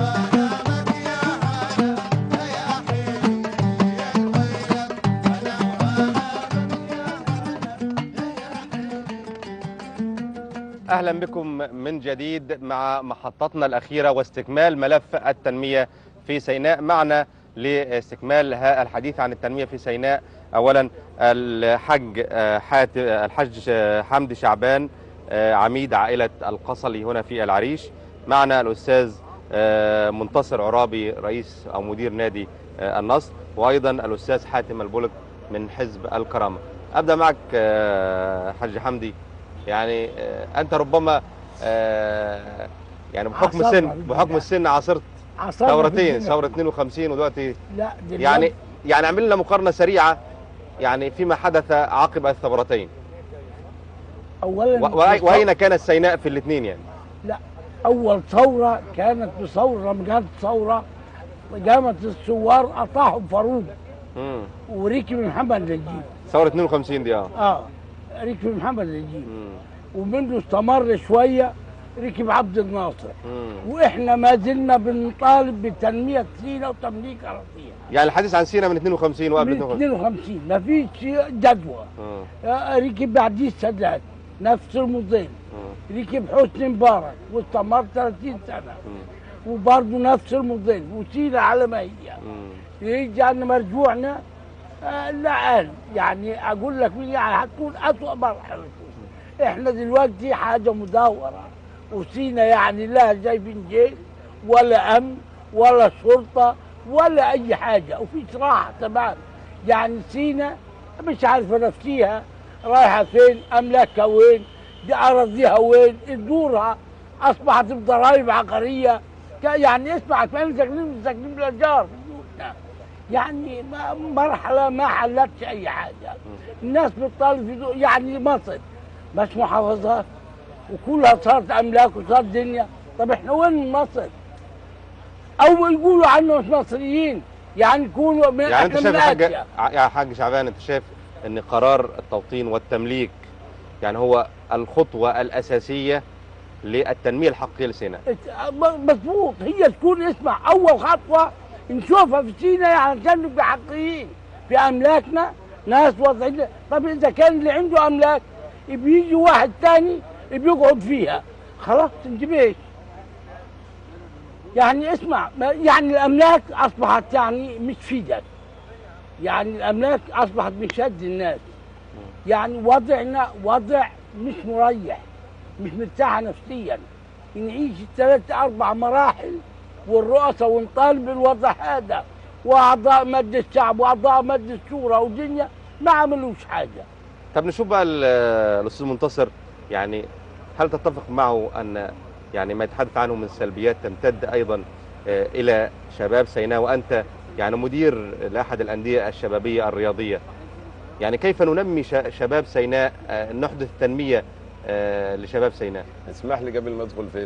S2: أهلا بكم من جديد مع محطتنا الأخيرة واستكمال ملف التنمية في سيناء. معنا لاستكمال الحديث عن التنمية في سيناء أولا الحج حاتم الحج حمدي شعبان عميد عائلة القصلي هنا في العريش. معنا الأستاذ منتصر عرابي رئيس أو مدير نادي النصر، وأيضا الأستاذ حاتم البلق من حزب الكرامة. أبدأ معك حاج حمدي، يعني أنت ربما يعني بحكم السن بحكم السن عاصرت ثورتين، ثورة اثنين وخمسين ودلوقتي
S11: لا
S2: يعني يعني اعمل لنا مقارنة سريعة يعني فيما حدث عقب الثورتين.
S11: اولا
S2: واين كانت سيناء في الاثنين يعني؟
S11: لا، اول ثورة كانت بثورة مجال ثورة قامت الثوار اطاحوا فاروق وركب محمد نجيب.
S2: ثورة اثنين وخمسين دي اه
S11: اه ركب محمد نجيب، ومنه استمر شوية ركب عبد الناصر. واحنا ما زلنا بنطالب بتنميه سيناء وتمليك اراضيها.
S2: يعني الحديث عن سيناء من اثنين وخمسين وقبل
S11: من اثنين وخمسين ما فيش جدوى. ركب بعديه السادات نفس الموديل. ركب حسني مبارك واستمر ثلاثين سنه وبرضه نفس الموديل وسيناء على ما هي. يجي عندنا مرجوعنا آه لا قال يعني اقول لك يعني هتكون اسوء مرحله. احنا دلوقتي حاجه مدوره وسينا يعني لا جايبين جيش ولا امن ولا شرطه ولا اي حاجه وفي راحه تمام. يعني سينا مش عارفه نفسيها رايحه فين، املاكها وين، دي اراضيها وين، دورها اصبحت بضرائب عقاريه. يعني اسمع كمان ساكنين ساكنين بالايجار. يعني مرحله ما حلتش اي حاجه. الناس بتطالب في دو... يعني مصر مش محافظات وكلها صارت املاك وصارت دنيا. طب احنا وين مصر؟ او يقولوا عنه مش مصريين يعني يكونوا من
S2: يعني انت شايف حاج يا حاج شعبان، انت شايف ان قرار التوطين والتمليك يعني هو الخطوه الاساسيه للتنميه الحقيقيه لسيناء؟
S11: مظبوط. هي تكون اسمع اول خطوه نشوفها في سيناء يعني كان نبقى حقيقيين في املاكنا ناس وضعين. طب اذا كان اللي عنده املاك بيجي واحد ثاني بيقعد فيها خلاص تنتبهش. يعني اسمع يعني الاملاك اصبحت يعني مش فيدك. يعني الاملاك اصبحت من شد الناس. يعني وضعنا وضع مش مريح مش مرتاحه نفسيا. نعيش ثلاث اربع مراحل والرؤساء ونطالب بالوضع هذا واعضاء مجلس الشعب واعضاء مجلس الشورى والدنيا ما عملوش حاجه.
S2: طب نشوف بقى الاستاذ منتصر، يعني هل تتفق معه ان يعني ما يتحدث عنه من سلبيات تمتد ايضا الى شباب سيناء، وانت يعني مدير لاحد الانديه الشبابيه الرياضيه، يعني كيف ننمي شباب سيناء، نحدث تنميه لشباب سيناء؟
S12: اسمح لي قبل ما ادخل في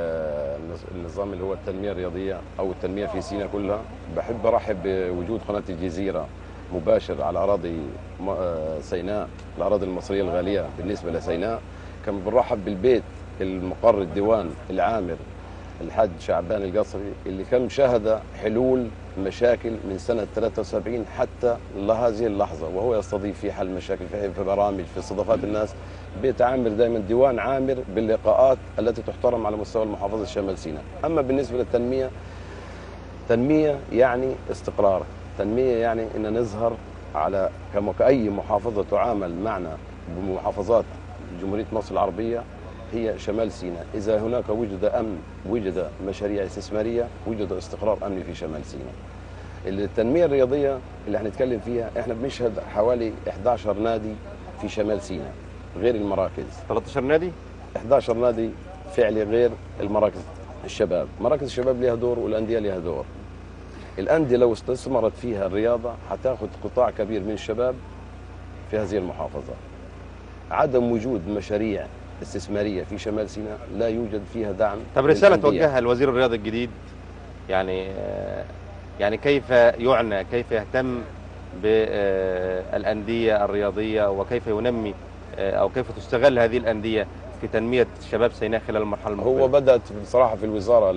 S12: النظام اللي هو التنميه الرياضيه او التنميه في سيناء كلها، بحب ارحب بوجود قناه الجزيره مباشر على اراضي سيناء، الاراضي المصريه الغاليه بالنسبه لسيناء. كما بنرحب بالبيت المقر الديوان العامر الحاج شعبان القصري اللي كان شاهد حلول مشاكل من سنه ثلاثة وسبعين حتى لهذه اللحظه، وهو يستضيف في حل مشاكل في برامج في استضافات الناس. بيت عامر دائما ديوان عامر باللقاءات التي تحترم على مستوى المحافظه شمال سيناء. اما بالنسبه للتنميه، تنميه يعني استقرار، تنميه يعني ان نظهر على كما كأي محافظه تعامل معنا بمحافظات جمهوريه مصر العربيه هي شمال سيناء. إذا هناك وجد أمن، وجد مشاريع استثمارية، وجد استقرار أمني في شمال سيناء. التنمية الرياضية اللي هنتكلم فيها، احنا بنشهد حوالي إحدى عشر نادي في شمال سيناء غير المراكز.
S2: ثلاثة عشر نادي؟
S12: إحدى عشر نادي فعلي غير المراكز الشباب. مراكز الشباب لها دور والأندية لها دور. الأندية لو استثمرت فيها الرياضة هتاخذ قطاع كبير من الشباب في هذه المحافظة. عدم وجود مشاريع استثماريه في شمال سيناء لا يوجد فيها دعم.
S2: طب رساله توجهها لوزير الرياضه الجديد، يعني يعني كيف يعنى، كيف يهتم بالانديه الرياضيه وكيف ينمي او كيف تستغل هذه الانديه في تنميه شباب سيناء خلال المرحله المقبله؟
S12: هو بدات بصراحه في الوزاره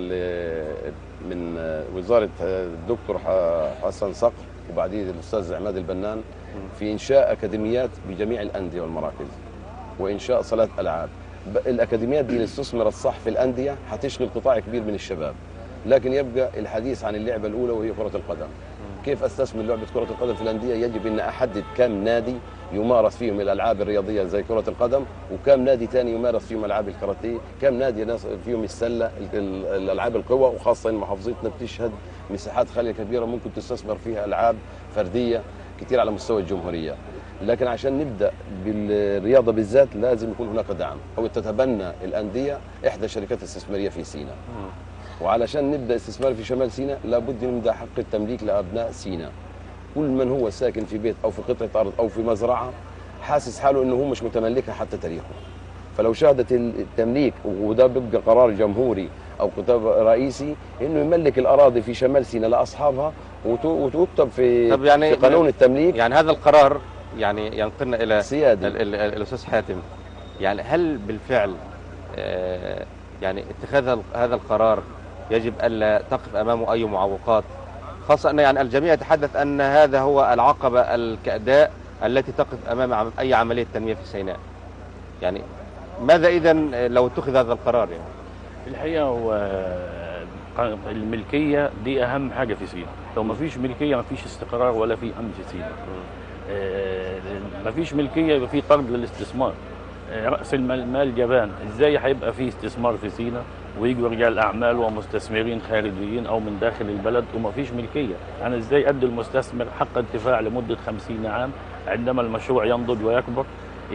S12: من وزاره الدكتور حسن صقر وبعدين الاستاذ عماد البنان في انشاء اكاديميات بجميع الانديه والمراكز وانشاء صالات العاب. الاكاديميات دي الاستثمار الصح في الانديه هتشغل قطاع كبير من الشباب، لكن يبقى الحديث عن اللعبه الاولى وهي كره القدم. كيف استثمر لعبه كره القدم في الانديه؟ يجب ان احدد كم نادي يمارس فيهم الالعاب الرياضيه زي كره القدم، وكم نادي ثاني يمارس فيهم العاب الكاراتيه، كم نادي فيهم السله، الالعاب القوى، وخاصه ان محافظتنا بتشهد مساحات خاليه كبيره ممكن تستثمر فيها العاب فرديه كثير على مستوى الجمهوريه. لكن عشان نبدا بالرياضه بالذات لازم يكون هناك دعم او تتبنى الانديه احدى الشركات الاستثماريه في سيناء. وعلشان نبدا استثمار في شمال سيناء لابد نبدا حق التمليك لابناء سيناء. كل من هو ساكن في بيت او في قطعه ارض او في مزرعه حاسس حاله انه هو مش متملكها حتى تاريخه. فلو شهدت التمليك وده بيبقى قرار جمهوري او كتاب رئيسي انه يملك الاراضي في شمال سيناء لاصحابها وتكتب في, يعني في قانون التمليك.
S2: يعني هذا القرار يعني ينقلنا الى
S12: سيادي
S2: الاستاذ حاتم، يعني هل بالفعل يعني اتخاذ هذا القرار يجب ألا تقف أمامه أي معوقات، خاصة أن يعني الجميع يتحدث أن هذا هو العقبة الكأداء التي تقف أمام أي عملية تنمية في سيناء. يعني ماذا إذن لو اتخذ هذا القرار؟ يعني
S13: الحقيقة هو الملكية دي أهم حاجة في سيناء، لو ما فيش ملكية ما فيش استقرار ولا في أمن في سيناء. ما فيش ملكية يبقى في طرد للاستثمار. رأس المال مال جبان، ازاي هيبقى في استثمار في سيناء ويجوا رجال اعمال ومستثمرين خارجيين او من داخل البلد وما فيش ملكيه؟ انا ازاي ادي المستثمر حق انتفاع لمده خمسين عام عندما المشروع ينضج ويكبر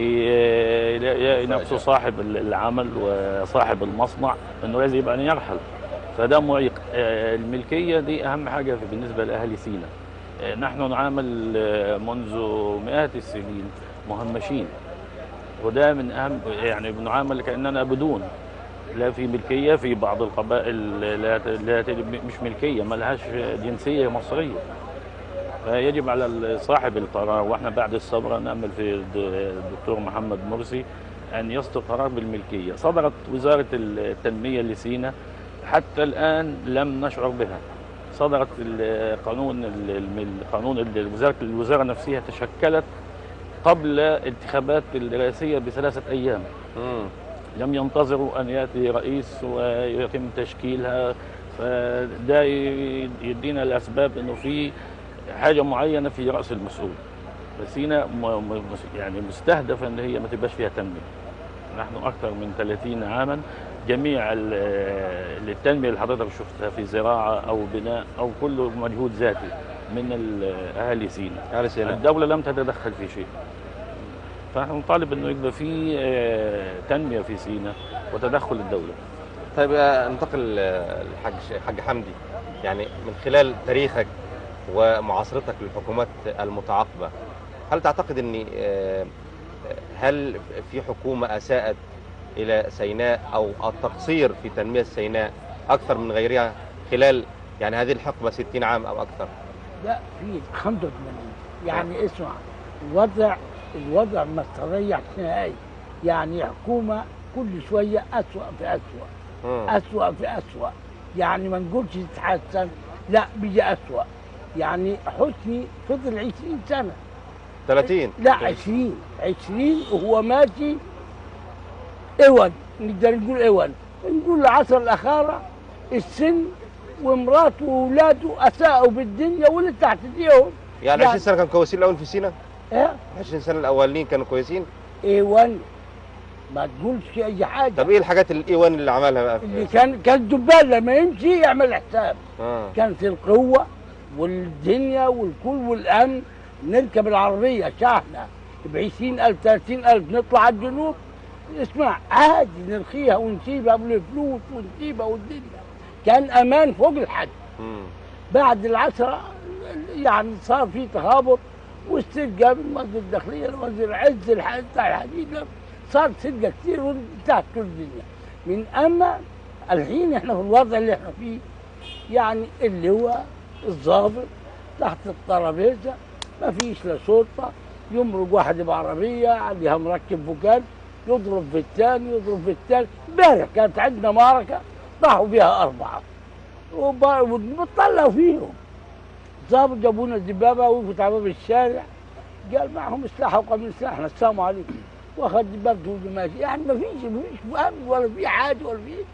S13: يلاقي نفسه صاحب العمل وصاحب المصنع انه لازم يبقى ان يرحل، فده معيق. الملكيه دي اهم حاجه بالنسبه لاهالي سيناء. نحن نعامل منذ مئات السنين مهمشين، وده من اهم يعني بنعامل كاننا بدون، لا في ملكيه. في بعض القبائل لا, لا مش ملكيه، ما لهاش جنسيه مصريه، فيجب على صاحب القرار، واحنا بعد الثوره نامل في الدكتور محمد مرسي ان يصدر قرار بالملكيه. صدرت وزاره التنميه لسيناء، حتى الان لم نشعر بها. صدرت القانون القانون وزاره الوزاره نفسها تشكلت قبل انتخابات الرئاسية بثلاثة أيام. مم. لم ينتظروا أن يأتي رئيس ويتم تشكيلها، فده يدينا الأسباب أنه في حاجة معينة في رأس المسؤول. فسيناء يعني مستهدفة أن هي ما تبقاش فيها تنمية. نحن أكثر من ثلاثين عاما جميع التنمية اللي حضرتك شفتها في زراعة أو بناء أو كله مجهود ذاتي من أهالي سيناء. الدولة لم تتدخل في شيء، فنحن نطالب انه يبقى في تنميه في سيناء وتدخل الدوله.
S2: طيب انتقل للحاج حاج حمدي، يعني من خلال تاريخك ومعاصرتك للحكومات المتعاقبه، هل تعتقد ان هل في حكومه اساءت الى سيناء او التقصير في تنميه سيناء اكثر من غيرها خلال يعني هذه الحقبه ستين عام او اكثر؟
S11: لا، في خمسة وثمانين يعني. اسمع، الوضع الوضع ما استريح نهائي، يعني حكومه كل شويه اسوء في اسوء، اسوء في اسوء، يعني ما نقولش تتحسن، لا بيجي اسوء. يعني حسني فضل عشرين سنه،
S2: ثلاثين
S11: لا عشرين عشرين وهو ماشي ايوان، نقدر نقول ايوان، نقول العصر الاخيره السن ومراته واولاده اساءوا بالدنيا واللي تحت ايديهم.
S2: يعني عشرين سنه كانوا كويسين الاول في سيناء؟
S11: ايه
S2: عشرين سنه الاولين كانوا كويسين؟
S11: ايوان، ما تقولش اي حاجه.
S2: طب ايه الحاجات الايوان اللي عملها بقى؟
S11: اللي كان كان الدبان لما يمشي يعمل حساب.
S2: آه.
S11: كانت القوه والدنيا والكل والامن. نركب العربيه شاحنه ب عشرين ألف ثلاثين ألف نطلع على الجنوب، اسمع عادي نرخيها ونسيبها بالفلوس ونسيبها والدنيا، كان امان فوق الحد.
S2: مم.
S11: بعد العصر يعني صار في تخابط واسترقى من وزير الداخليه لوزير عز بتاع الحديد، صار سرقه كثير وانتهت كل الدنيا. من اما الحين احنا في الوضع اللي احنا فيه، يعني اللي هو الضابط تحت الترابيزه ما فيش لا شرطه، يمرق واحد بعربيه عليها مركب فوكان يضرب في الثاني يضرب في الثالث. امبارح كانت عندنا معركه طاحوا بها اربعه وبطلعوا فيهم. ضابط جابونا الدبابه وقفت على باب الشارع، قال معهم سلاح وقبل سلاحنا السلام عليكم، واخذ دبابته وماشي. يعني ما فيش ما فيش امن ولا في حاجه ولا في شيء.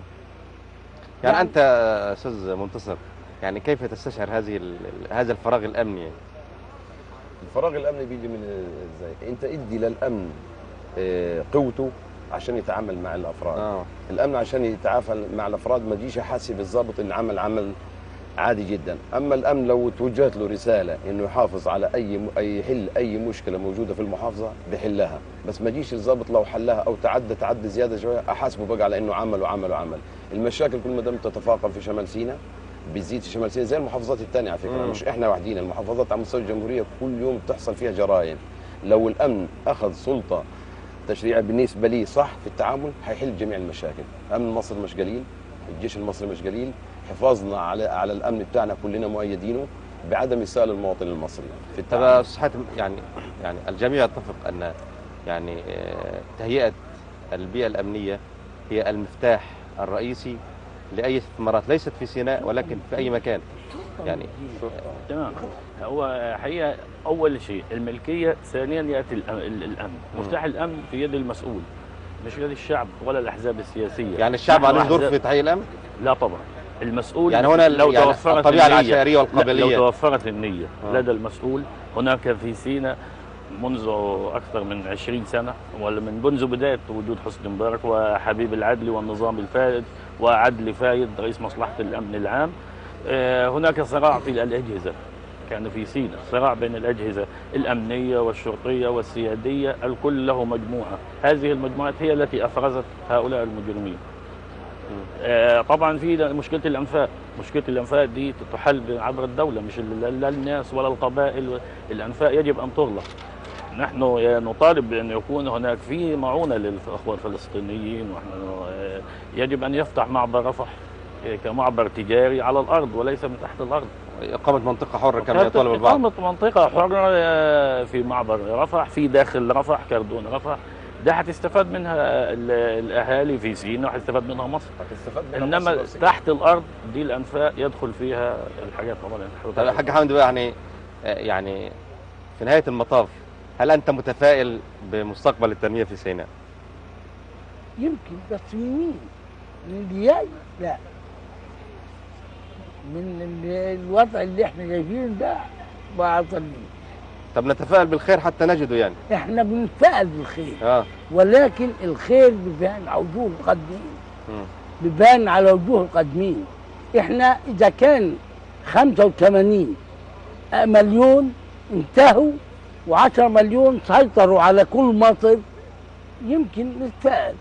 S2: يعني, يعني انت استاذ منتصر، يعني كيف تستشعر هذه هذا الفراغ الامني؟ يعني
S12: الفراغ الامني بيجي من ازاي؟ انت ادي للامن قوته عشان يتعامل مع الافراد. آه. الامن عشان يتعامل مع الافراد ما تجيش حاسب الضابط ان عمل عمل عادي جدا. اما الامن لو توجهت له رساله انه يحافظ على اي اي يحل اي مشكله موجوده في المحافظه بيحلها، بس ما جيش الضابط لو حلها او تعدى تعدى زياده شويه احاسبه بقى على انه عمل وعمل وعمل. المشاكل كل ما دام تتفاقم في شمال سيناء بتزيد في شمال سيناء زي المحافظات الثانيه على فكره. مم. مش احنا وحدين، المحافظات على مستوى الجمهوريه كل يوم بتحصل فيها جرائم. لو الامن اخذ سلطه تشريع بالنسبه لي صح في التعامل هيحل جميع المشاكل. امن مصر مش قليل، الجيش المصري مش قليل، حفاظنا على على الامن بتاعنا كلنا مؤيدينه بعدم اساءه المواطن المصري في التعامل.
S2: طب حاتم، يعني يعني الجميع يتفق ان يعني تهيئه البيئه الامنيه هي المفتاح الرئيسي لأي استثمارات ليست في سيناء ولكن في أي مكان يعني.
S13: تمام. هو حقيقة أول شيء الملكية، ثانيا يأتي الأمن. مفتاح الأمن في يد المسؤول مش يد الشعب ولا الأحزاب السياسية.
S2: يعني الشعب عليه دور في تحقيق الأمن؟
S13: لا طبعا. المسؤول
S2: يعني هنا
S13: لو
S2: يعني
S13: توفرت
S2: الطبيعة
S13: النية
S2: العشائرية والقبلية،
S13: لو توفرت النية
S2: آه.
S13: لدى المسؤول. هناك في سيناء منذ أكثر من عشرين سنة ولا من منذ بداية وجود حسني مبارك وحبيب العدلي والنظام الفائد وعدلي فايد رئيس مصلحة الأمن العام، هناك صراع في الأجهزة. كان في سيناء صراع بين الأجهزة الأمنية والشرطية والسيادية، الكل له مجموعة. هذه المجموعات هي التي أفرزت هؤلاء المجرمين. طبعا في مشكلة الأنفاق. مشكلة الأنفاق دي تحل عبر الدولة، مش لا الناس ولا القبائل. الأنفاق يجب أن تغلق. نحن نطالب بأن يكون هناك في معونة للأخوة الفلسطينيين، ونحن يجب أن يفتح معبر رفح كمعبر تجاري على الأرض وليس من تحت الأرض.
S2: إقامة منطقة حرة كما يطالب البعض.
S13: إقامة منطقة حرة في معبر رفح، في داخل رفح كردون رفح. ده هتستفاد منها الأهالي في سيناء وهتستفاد منها مصر. منها إنما مصر تحت الأرض دي الأنفاق يدخل فيها الحاجات طبعا.
S2: طيب يا حاج حمد بقى، يعني يعني في نهاية المطاف هل أنت متفائل بمستقبل التنمية في سيناء؟
S11: يمكن، بس من مين؟ من اللي جاي؟ لا. من الوضع اللي احنا شايفينه ده بقى طبيعي.
S2: طب نتفائل بالخير حتى نجده يعني.
S11: احنا بنتفائل بالخير.
S2: اه
S11: ولكن الخير بيبان على وجوه القادمين. بيبان على وجوه القادمين. احنا اذا كان خمسة وثمانين مليون انتهوا وعشرة مليون سيطروا على كل مصر، يمكن نتفائل.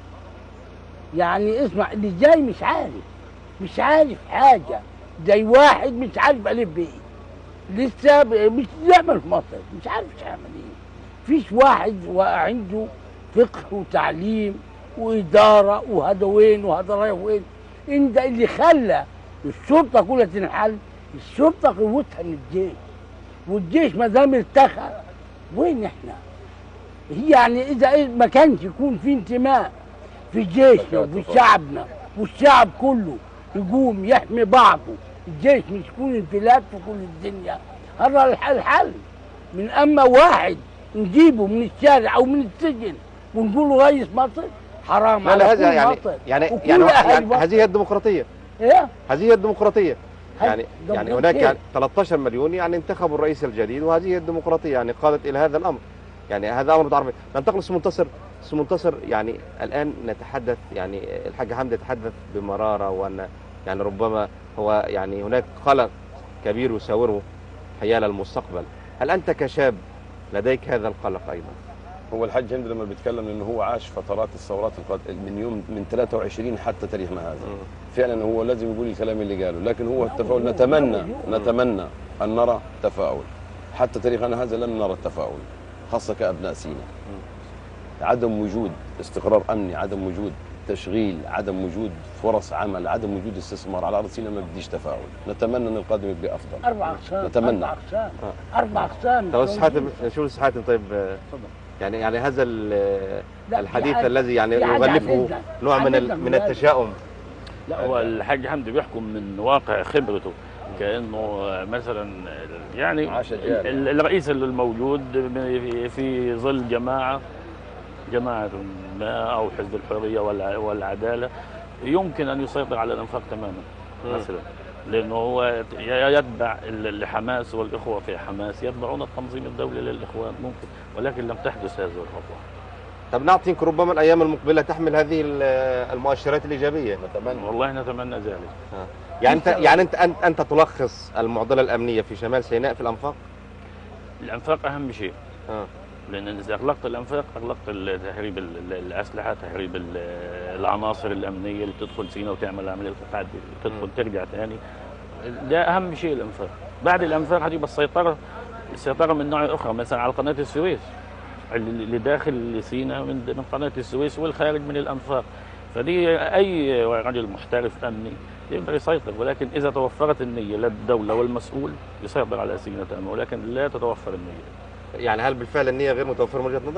S11: يعني اسمع، اللي جاي مش عارف مش عارف حاجه، زي واحد مش عارف الف بايه، لسه مش يعمل في مصر، مش عارف يعمل ايه. فيش واحد عنده فقه وتعليم واداره وهذا وين وهذا رايح وين. انت اللي خلى الشرطه كلها تنحل، الشرطه قوتها من الجيش، والجيش ما دام ارتخى وين احنا؟ هي يعني اذا ما كانش يكون في انتماء في جيشنا وفي شعبنا والشعب كله يقوم يحمي بعضه، الجيش مش يكون انفلات في كل الدنيا، هذا الحل الحل. من اما واحد نجيبه من الشارع او من السجن ونقول له رئيس مصر، حرام
S2: لا
S11: على
S2: لا
S11: كل
S2: يعني
S11: مصر
S2: يعني يعني, يعني هذه هي الديمقراطيه.
S11: ايه؟
S2: هذه هي الديمقراطيه. يعني
S11: دم
S2: يعني
S11: دم
S2: هناك
S11: كيف؟
S2: يعني ثلاثة عشر مليون يعني انتخبوا الرئيس الجديد، وهذه هي الديمقراطيه يعني قادت الى هذا الامر. يعني هذا امر متعرف. ننتقل للسي منتصر. السي منتصر، يعني الان نتحدث، يعني الحاج حمد يتحدث بمراره، وان يعني ربما هو يعني هناك قلق كبير يساوره حيال المستقبل. هل انت كشاب لديك هذا القلق ايضا؟
S12: هو الحاج هند لما بيتكلم انه هو عاش فترات الثورات من يوم من ثلاثة وعشرين حتى تاريخنا هذا، فعلا هو لازم يقول الكلام اللي قاله، لكن هو التفاؤل نتمنى نتمنى ان نرى تفاؤل. حتى تاريخنا هذا لم نرى التفاؤل، خاصه كابناء سيناء. عدم وجود استقرار امني، عدم وجود تشغيل، عدم وجود فرص عمل، عدم وجود استثمار على ارض سيناء ما بديش تفاؤل. نتمنى ان القادم يبقى افضل.
S11: اربع اقسام
S12: نتمنى
S11: اربع اقسام اربع اقسام.
S2: طب استاذ حاتم، شو استاذ حاتم، طيب يعني يعني هذا الحديث الذي يعني يغلفه نوع من من التشاؤم.
S13: لا، هو الحاج حمدي بيحكم من واقع خبرته، كانه مثلا يعني الرئيس الموجود في ظل جماعه جماعه ما او حزب الحريه والعداله يمكن ان يسيطر على الانفاق تماما مثلا، لانه هو يتبع الحماس والاخوه في حماس يتبعون التنظيم الدولي للاخوان ممكن، ولكن لم تحدث هذه الخطوه.
S2: طب نعطيك ربما الايام المقبله تحمل هذه المؤشرات الايجابيه.
S13: نتمنى والله نتمنى ذلك.
S2: آه. يعني انت يعني انت انت تلخص المعضله الامنيه في شمال سيناء في الانفاق؟
S13: الانفاق اهم شيء.
S2: اه
S13: لان اذا اغلقت الانفاق اغلقت تهريب الاسلحه، تهريب العناصر الامنيه اللي تدخل سيناء وتعمل عمليه تعدي تدخل ترجع ثاني. ده اهم شيء الانفاق. بعد الانفاق هتبقى السيطره السيطره من نوع اخرى، مثلا على قناه السويس اللي داخل سيناء من من قناه السويس والخارج من الانفاق. فدي اي رجل محترف امني يقدر يسيطر، ولكن اذا توفرت النيه للدوله والمسؤول يسيطر على سيناء تماما، ولكن لا تتوفر النيه.
S2: يعني هل بالفعل النيه غير متوفره من وجهه نظرك؟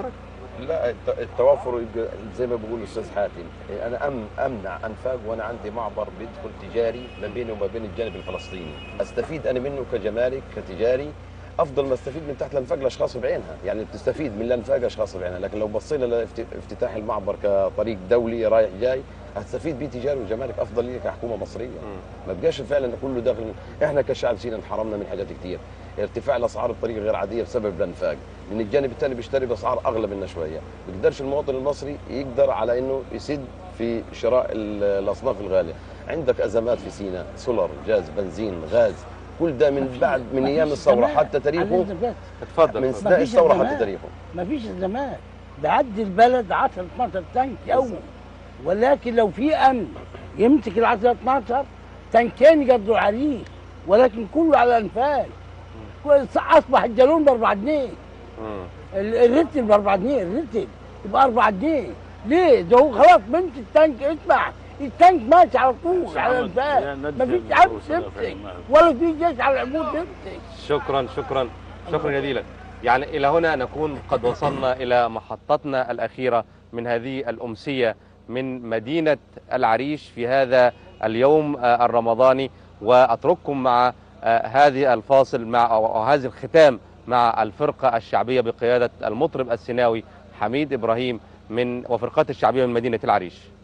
S12: لا الت- التوافر يبقى زي ما بيقول الاستاذ حاتم، انا أم امنع انفاق وانا عندي معبر بيدخل تجاري ما بيني وما بين الجانب الفلسطيني، استفيد انا منه كجمارك كتجاري افضل ما استفيد من تحت الانفاق الاشخاص بعينها، يعني بتستفيد من الانفاق اشخاص بعينها، لكن لو بصينا لافتتاح المعبر كطريق دولي رايح جاي هتستفيد بيه تجاري وجمارك افضل لي كحكومه مصريه. ما بقاش فعلا كله داخل. احنا كشعب سينا انحرمنا من حاجات كتير، ارتفاع الاسعار بطريقه غير عاديه بسبب الانفاق، من الجانب الثاني بيشتري باسعار اغلى منا شويه، ما بيقدرش المواطن المصري يقدر على انه يسد في شراء ال- الاصناف الغاليه. عندك ازمات في سينا، سولر، جاز، بنزين، غاز، كل ده من بعد من ايام الثوره حتى تاريخه.
S2: اتفضل.
S12: من اثناء الثوره حتى تاريخه.
S11: ما فيش ازمات، بعدي البلد عشرة اتناشر تانك يومي، ولكن لو في امن يمسك ال عشرة اتناشر تنكين يقدروا عليه، ولكن كله على الانفاق. اصبح الجالون ب أربعة جنيه، ال- الرتل ب أربعة جنيه، الرتل يبقى أربعة جنيه، ليه؟ ده هو خلاص بنت التانك اسمع، التانك ماشي على طول على الانفاق، مفيش عبد يمسك ولا في جيش على العمود يمسك.
S2: شكرا شكرا شكرا جزيلا. يعني إلى هنا نكون قد وصلنا إلى محطتنا الأخيرة من هذه الأمسية من مدينة العريش في هذا اليوم آه، الرمضاني، وأترككم مع آه، هذه الفاصل مع أو هذه الختام مع الفرقة الشعبية بقيادة المطرب السيناوي حميد إبراهيم من وفرقات الشعبية من مدينة العريش.